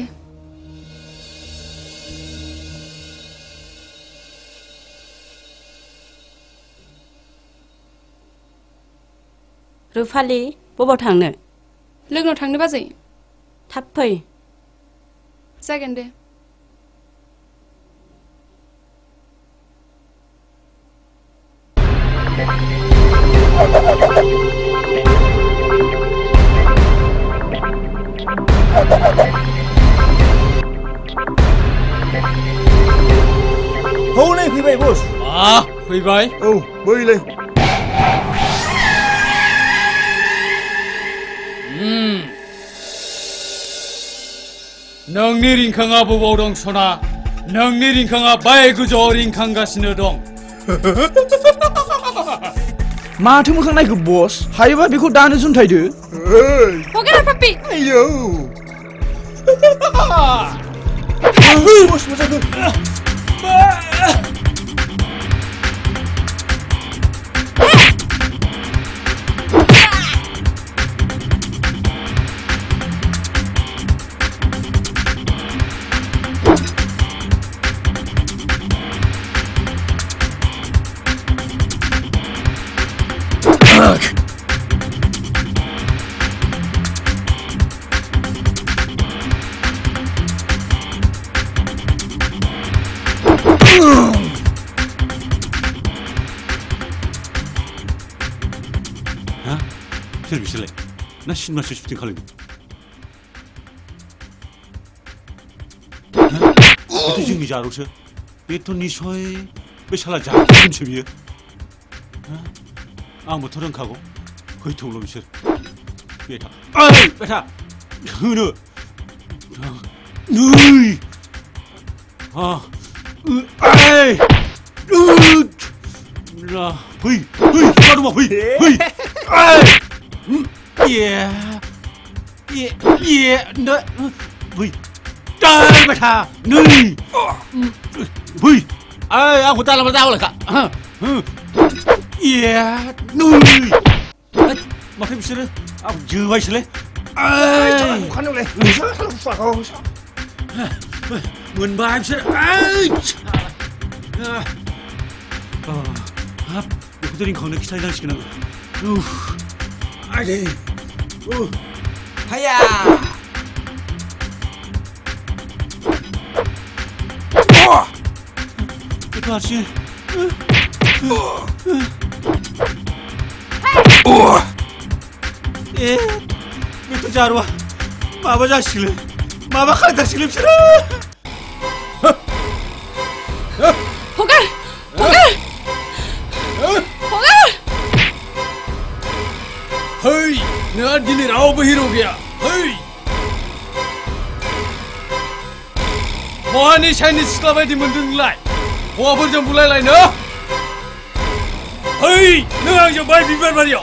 रुफालि बबाव थांनो लोगोनाव थांनो बाजै थाब फै जागोन दे हौनै फैबाय बस फैबाय औ बैलै नोंनि रिंखाङा बबाव दं सना नोंनि रिंखाङा बै गोजौआव रिंखांगासिनो दं माथो मोखां नायखो बस हायोबा बेखौ दानो जुनथायदो हगार पापी आयौ बस मोजां सोर बिसोरलाय ना सिनेमासो शुटिं खालामदों बेथ' जोंनि जारौसो बेथ' निसय बे साला जारौसो बियो आंबोथ' रोंखागौ फैथौल' बिसोर बेथा ओइ बेथा होनो नै फै फै मा दङ फै फै Yeah, yeah, yeah, no, wait. दायबाय था नै फै ओइ आंखौ दालांबा दावलायखा ए नै माथो बिसोरो आंखौ जोबायसोलै मोनबाय बिसोर हाब बेखौथ' रिंखांनो खिथाहैनांसिगोन आङो आइदै हाया बेथ' हारसिं ए बेथ' जारुवा माबा जासिगोनलै माबा खालामथारसिगोनलै बिसोरो हगार हगार हगार Hey, नोंहा दिनै रावबो हिर' गैया है बहानि चाइनिज सिख्ला बायदि मोनदों नोंलाय हौवाफोरजों बुलायलायनो है नों आंजों बै बिबार बारियाव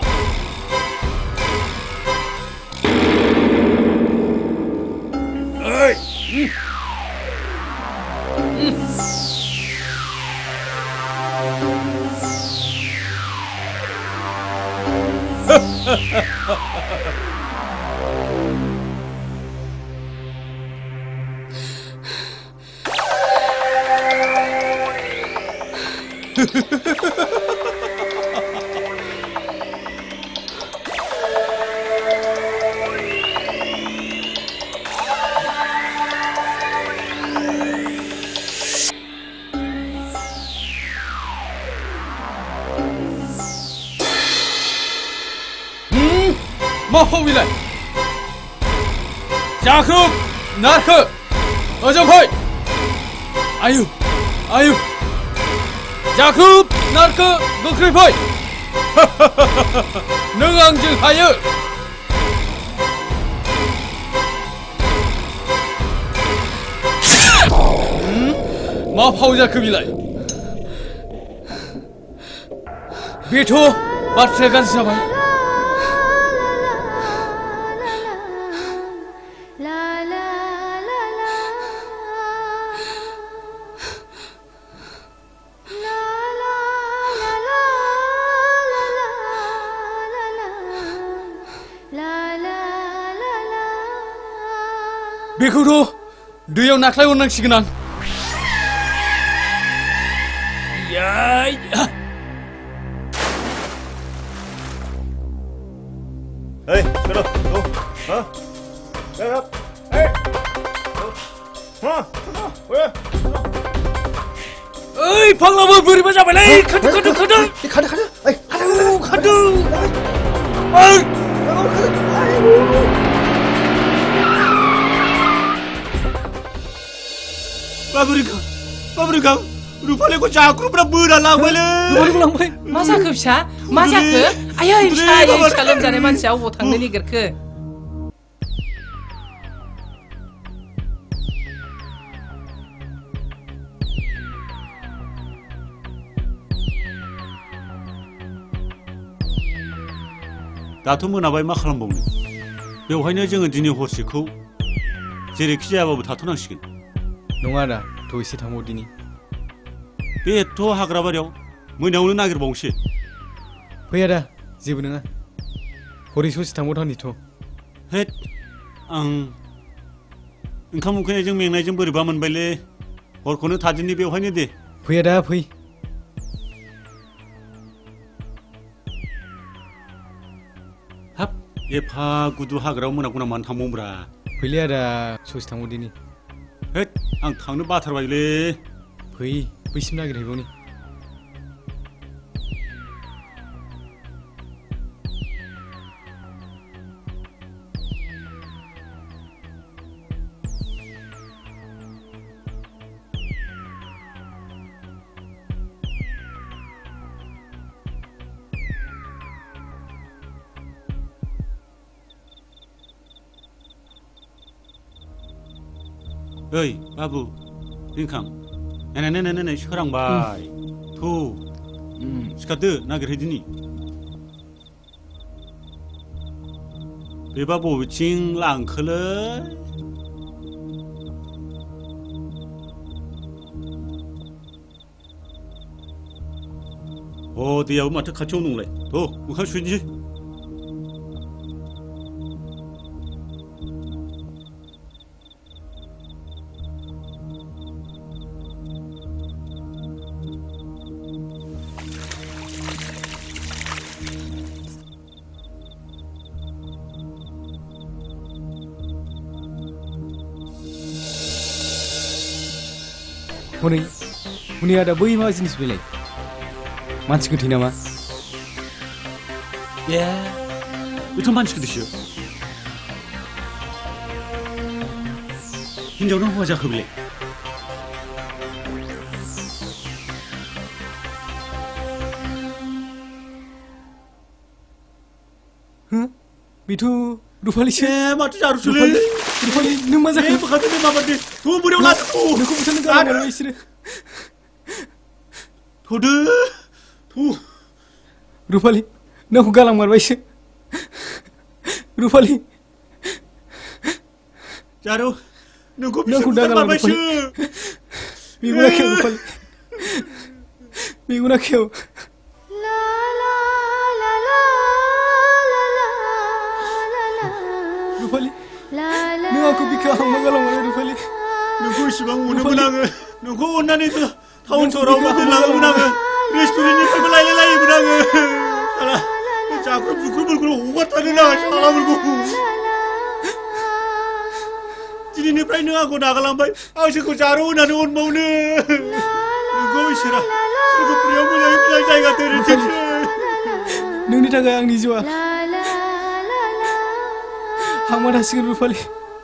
मा फावबिलाय जाख्रुब नारखो ओजों फै आयु आयु जाख्रुब नारखो गोख्रै फै नों आंजों हायो मा फाव जाखो बिलाय बेथ' बाथ्राया गाज्रि जाबाय बेखौथ' दैयाव नाख्लायहरनांसिगोन आं याय Hey, get up, go, huh? Get up, hey, go, where? ओइ फाग्लाबो बोरैबा जाबायलै खारदो खारदो खारदो खारदो ओइ खारदो ओइ बाबुरिखा रुफालिखौ जाख्रुबना बोना लांबायलै रुफालिखौ लांबाय मा जाखो फिसा मा जाखो आयै फिसा लोमजानाय मानसिया अबाव थांनो नागिरखो दाथ' मोनाबाय मा खालामबावनो बेवहायनो जोङो दिनै हरसेखौ जेरैखि जायाबाबो थाथ'नांसिगोन नङा दा थ' एसे थांबावदिनि बे एथ' हाग्राबारियाव मोनायावनो नागिरबावनोसै फै आदा जेबो नङा हरै ससे थांबावथारनिथ' हेद आं ओंखाम उखैनायजों मेंनायजों बोरैबा मोनबायलै हरखौनो थादिनि बेवहायनो दे फै आदा फै हाब एफा गुदु हाग्रायाव मोना मानो थांबावब्रा फैलै आदा ससे थांबावदिनि हेद आं थांनो बाथारबायलै फै बैसिम नागिरहैबावनि ओइ बाबु रिंखां नाय सोरांबाय थौ सिखारदो नागिरहैदिनि बेबा बबेथिं लांखोलै दैयाबो माथो खाथियाव दंलाय थ' मोखां सुहैनोसै हनै हनै आदा बै मा जिनिस बेलाय मानसि गोथै नामा ए बेथ' मानसि गोथैसो हिनजाव ना हौवा जाखो बेलाय बेथ' रुफालिसो माथो जारुसोलै रुफालि नों मा जाखो माखासे माबादे थ' बोरियाव लादो नोंखौ बुथारनो गालांबाय बिसोरो थ'दो थ' रुफालि नोंखौ गालांमारबायसो रुफालि जारु नोंखौ बुथारमारबायसो मेगना खेव रुफालि मेगना खेव रुफालि नों आंखौ बिखायाव हांमा गालांबाय रुफालि नोंखौ इसेबां अनोमोन आङो नोंखौ अननानै टाउन सहरावबो दोनलाङोमोन आङो रेस्टुरेन्टनिफ्रायबो लायलायोमोन आङो साला जाख्रुब जुख्रुबफोरखौ हगारथारनो नाङा सालाफोरखौ दिनैनिफ्राय नों आंखौ नागारलांबाय आं सोरखौ जारौ होनानै अनबावनो नोंखौ इसोरा सोरगोफुरियाव मोजाङै मोजां जायगा दोनथोंसै नोंनि थाखाय आंनि जिउआ हांमा थासिगोन रुफालि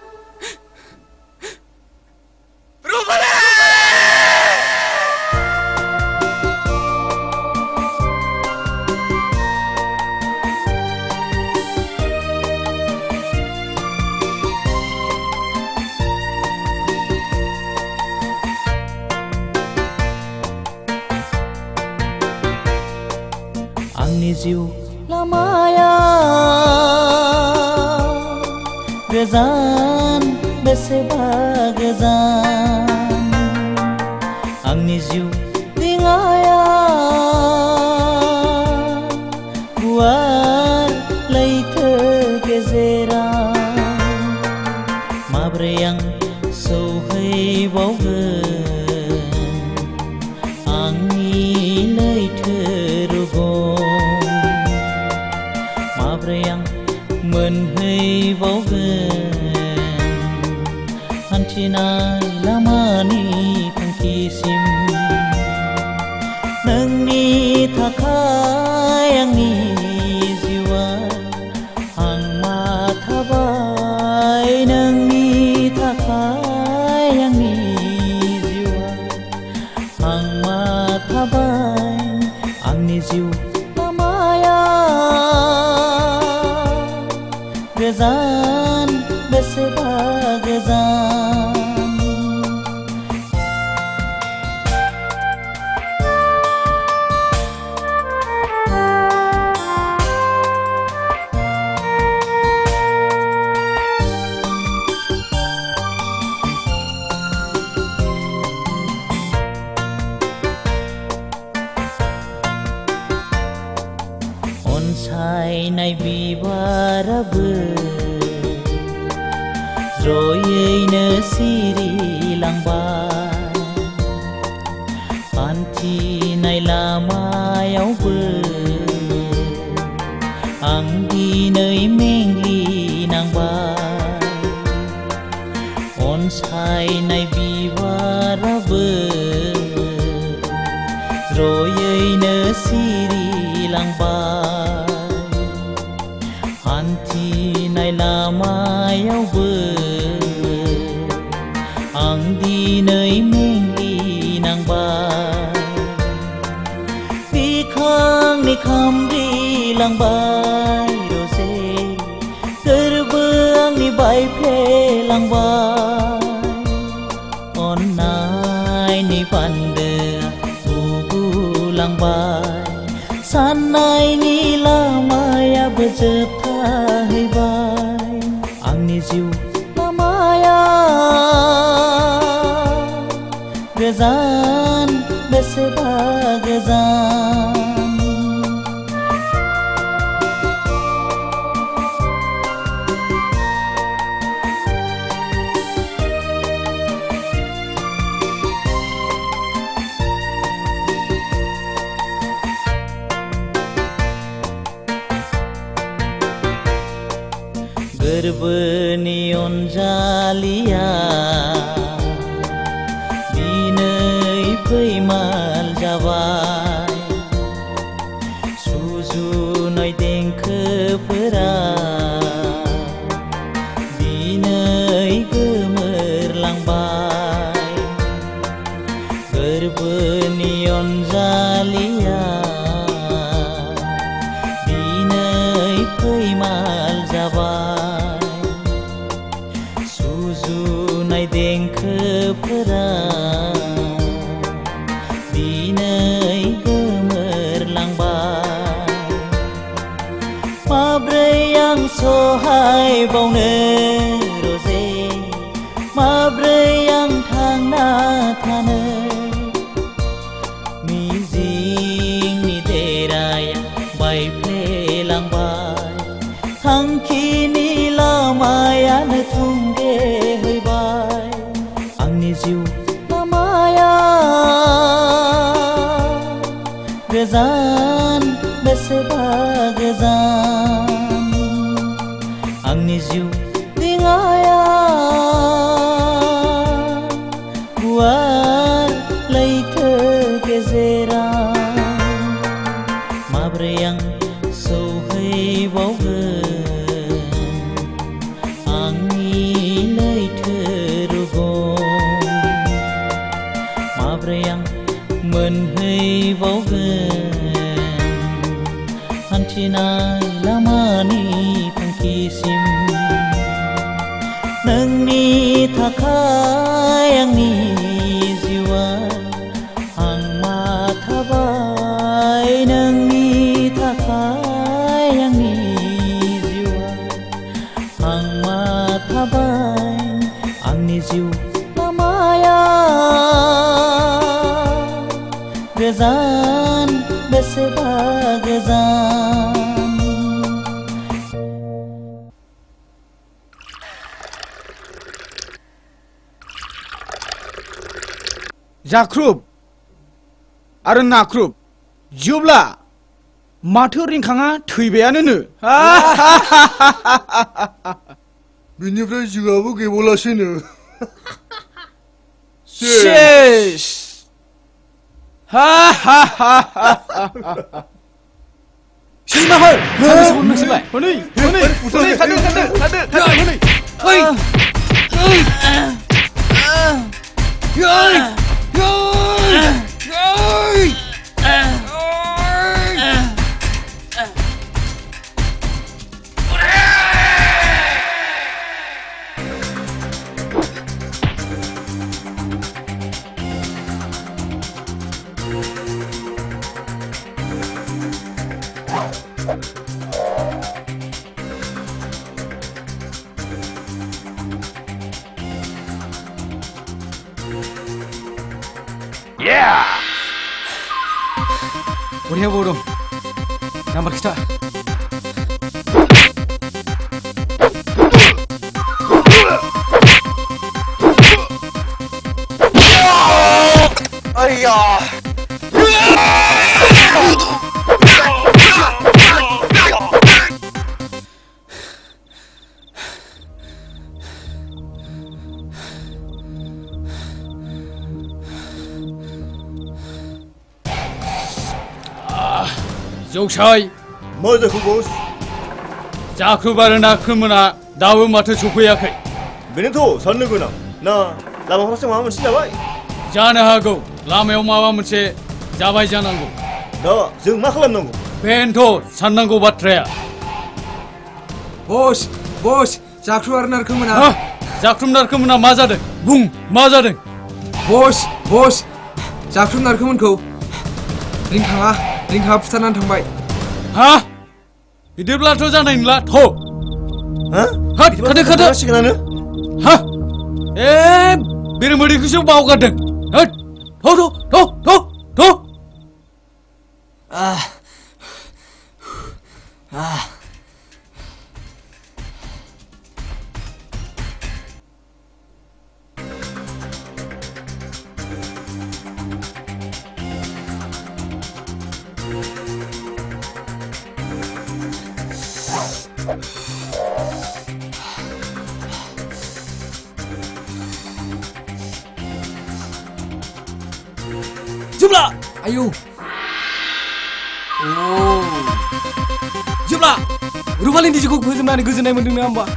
आंनि जिउ लामाया गोजान बेसेबा गोजान आंनि जिउ दिङाया गुवार लैथो गेजेराव माब्रै आं सौहैबावगोन आंनि लैथो रुगुं माब्रै आं मोनहैबावगोन हान्थिनाय लामानि थांखिसिम नोंनि थाखाय आंनि जिउआ हांमा थाबाय नोंनि थाखाय आंनि जिउआ हांमा थाबाय आंनि जिउ लामाया गोजान बेसेबा गोजान अनसायनाय बिबाराबो जयैनो सिरिलांबाय हान्थिनाय लामायावबो आं दिनै मेंग्लिनांबाय अनसायनाय बिबाराबो जयैनो सिरिलांबाय हान्थिनाय लामायावबो आं दिनै मेंग्लिनांबाय बिखांनि खामग्लिलांबाय रजे गोरबो आंनि बायफ्लेलांबाय अननायनि बान्दोआ गुगुलांबाय साननायनि लामायाबो जोबथाहैबाय आंनि जिउ लामाया गोजान बेसेबा गोजान जालिया दिनै फैमाल जाबाय सुजुनाय देंखोफोरा दिनै गोमोरलांबाय गोरबोनि अनजालिया दिनै फैमाल जाबाय सुजुनाय देंखोफोरा दिनै गोमोरलांबाय माब्रै आं सहायबावनो रजे माब्रै आं थांना थानो मिजिंनि देराया बायफ्लेलांबाय थांखिनि लामायानो थुंगेहैबाय आंनि जिउ लामाया गोजान बेसेबा गोजान आंनि जिउ दिङाया गुवार लैथो गेजेराव माब्रै आं सौहैबावगोन आंनि लैथो रुगुं माब्रै आं मोनहैबावगोन हान्थिनाय लामानि थांखिसिम नोंनि थाखाय आंनि जिउआ हांमा थाबाय नोंनि थाखाय आंनि जिउआ हांमा थाबाय आंनि जिउ लामाया गोजान बेसेबा गोजान जाख्रुब आरो नाख्रुब जिउब्ला माथो रिंखाङा थैबायानो बिनिफ्राय जिउआबो गैबावलासैनो शेष सिमाफोर नोंसोरलाय हनै हनै हनै खादो हनै बरिया बाव दं नाम्बार खिथा अय्या जौसाय मा जाखो बस जाख्रुब आरो नाख्रुमोना दाबो माथो सफैयाखै बेनोथ' साननो गोनां ना लामाफ्रावसो माबा मोनसे जाबाय जानो हागौ लामायाव माबा मोनसे जाबाय जानांगौ दा जों मा खालामनांगौ बेनोथ' साननांगौ बाथ्राया बस जाख्रुब आरो नारखोमोना जाख्रुब नारखोमोना मा जादों बुं मा जादों बस जाख्रुब नारखोमोनखौ रिंखाङा फुथारनानै थांबाय हा बिदिब्लाथ' जानाय नंला खादो सिगाङानो हा बेरेमोदैखौसो बावगारदों जेब्ला आयौ जेब्ला रुपालिनि जिउखौ फोजोबनानै गोजोननाय मोनदों नङा होमबा?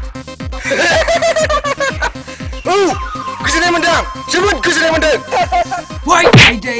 औ गोजोननाय मोनदों जोबोद गोजोननाय मोनदों वाइ आइदै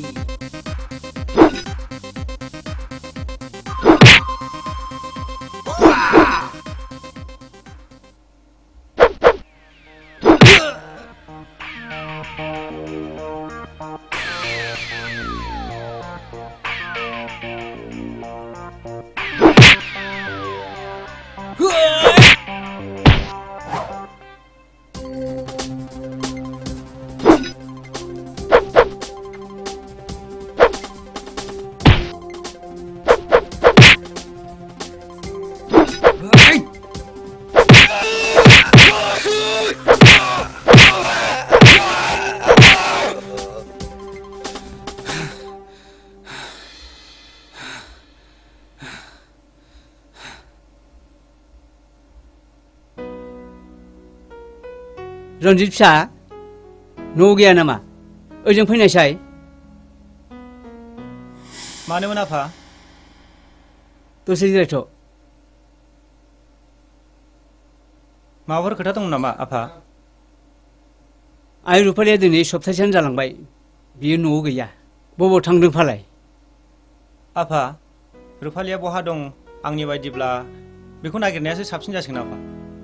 रन्जित फिसा न'आव गैया नामा? ओजों फैनायसाय। मानोमोन आफा? दसे जिरायथ'। माबाफोर खोथा दं नामा आफा? आइ रुपालिया दिनै सप्तासेयानो जालांबाय। बियो न'आव गैया। बबाव थांदों फालाय? आफा रुपालिया बहा दं आंनि बायदिब्ला बेखौ नागिरनायासो साबसिन जासिगोन आफा।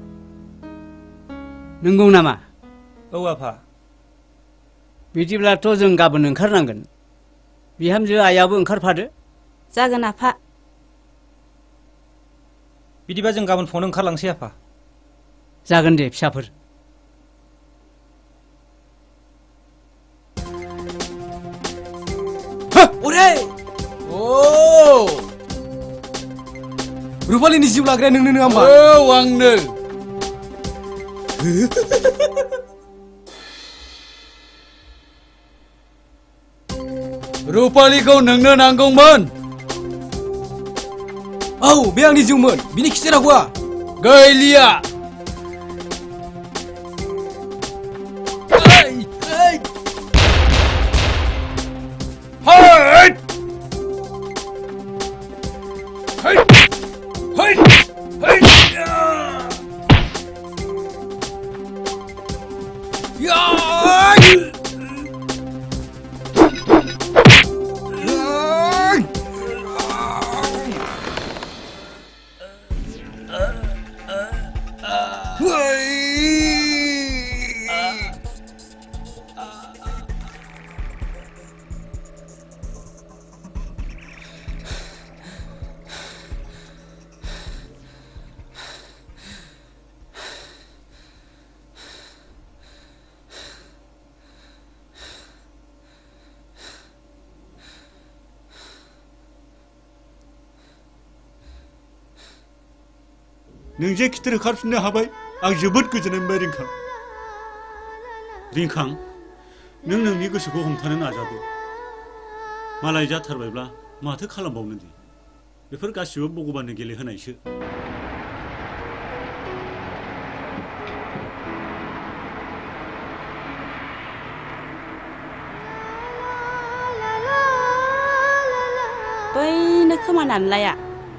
नंगौ नामा? औ आफा। बिदिब्लाथ' जों गाबोन ओंखारनांगोन। बिहामजो आइयाबो ओंखारफादो। जागोन आफा। बिदिबा जों गाबोन फुङावनो ओंखारलांसै आफा। जागोन दे फिसाफोर। अरे रुपालिनि जिउ लाग्राया नोंनो नङा होमबा? औ आंनो। रुपालिखौ नोंनो नांगौमोन। औ बे आंनि जिउमोन। बिनि खिथेर रावआ गैलिया। नों जे खिथेर ओंखारफिननो हाबाय आं जोबोद गोजोननाय मोनबाय रिंखां। रिंखां नों नोंनि गोसोखौ हमथानो नाजादो। मालाय जाथारबायब्ला माथो खालामबावनो दे। बेफोर गासिबो भगबाननि गेलेहोनायसो। बैनो खोमानानै लाया।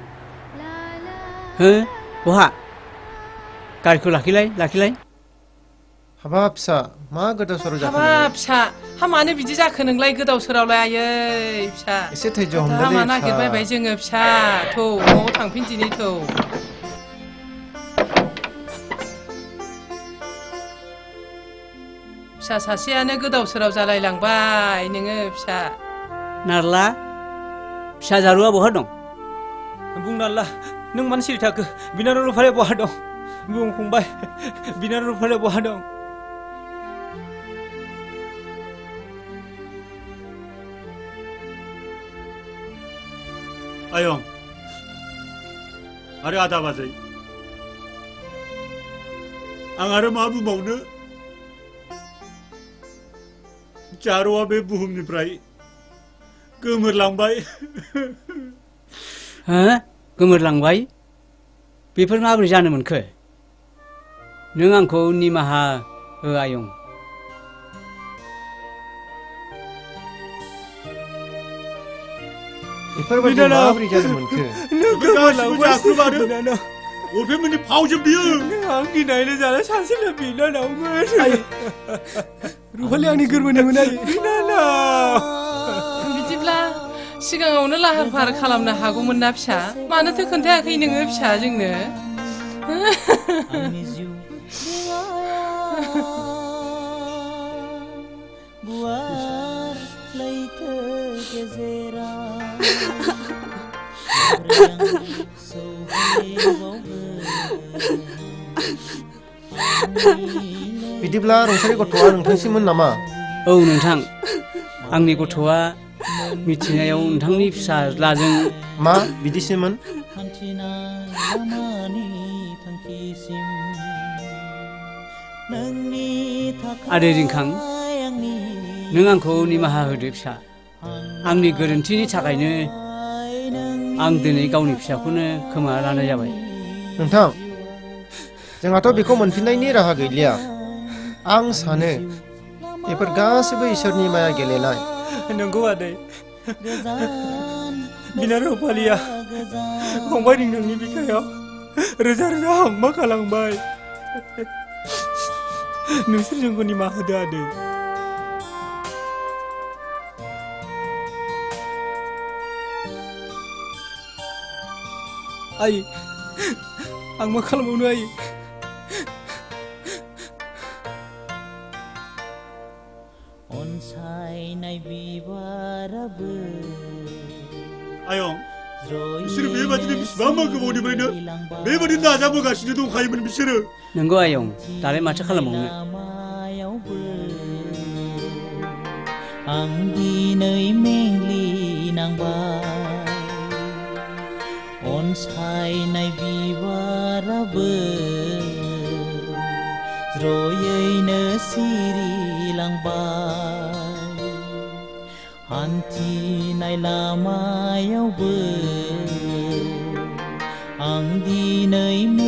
हो बहा? गारिखौ लाखिलाय लाखिलाय। हाबाब फिसा मा गोदाव सोराव जाखो? हाबाब फिसा हा मानो बिदि जाखो नोंलाय गोदाव सोरावलाय आयै फिसा। एसे धैर्य हमदोलै लामा फिसा। नागिरबायबाय जोङो फिसा थौ न'आव थांफिन दिनै थौ। फिसा सासेयानो गोदाव सोराव जालायलांबाय नोङो फिसा। नारला फिसा जारुआ बहा दं? बुंनाला नों मानो सिरि थाखो? बिनानाव रुपालिया बहा दं? बुं फंबाय बिनानाव रुपालिया बहा दं? आयं आरो आदा बाजै आं आरो मा बुंबावनो? जारुआ बे बुहुमनिफ्राय गोमोरलांबाय। हो गोमोरलांबाय? बेफोर माबोरै जानो मोनखो? नों आंखौ निमाहा हो आयं। बेफोरबायदि माबोरै जानो मोनखो बेफोर गासिबो जाख्रुबानो अफेमोननि फावजोब बियो आं गिनायनो जाला सासेल' बिनानावमोन रुफालि आंनि गोरबोनिमोन आइ बिनानाव बिदिब्ला सिगाङावनो लाहार फाहार खालामनो हागौमोन ना फिसा मानोथो खोन्थायाखै नोङो फिसा जोंनो बिदिब्ला रुंसारि गथ'आ नोंथांसिममोन नामा औ नोंथां आंनि गथ'आ मिथिनायाव नोंथांनि फिसाज्लाजों मा बिदिसोमोन आदै रिंखां नों आंखौ निमाहा होदो फिसा आंनि गोरोन्थिनि थाखायनो आं दिनै गावनि फिसाखौनो खोमा लानाय जाबाय नोंथां जोंहाथ' बेखौ मोनफिननायनि राहा गैलिया आं सानो बेफोर गासैबो इसोरनि माया गेलेनाय नंगौ आदै बिनानाव रुफालिया फंबाय रिंखांनि बिखायाव रोजा रोजा हांमा खालामबाय नोंसोर जोंखौ निमाहा होदो आदै आइ आं मा खालामबावनो आइ अनसायनाय बिबाराबो आयं बिसोरो बेबादिनो बेसेबांबा गोबावनिफ्रायनो बेबादि नाजाबोगासिनो दंखायोमोन बिसोरो नंगौ आयं दालाय माथो खालामबावनो आं दिनै मेंग्लिनांबाय अनसायनाय बिबाराबो जयैनो सिरिलांबाय हान्थिनाय लामायावबो आं दिनै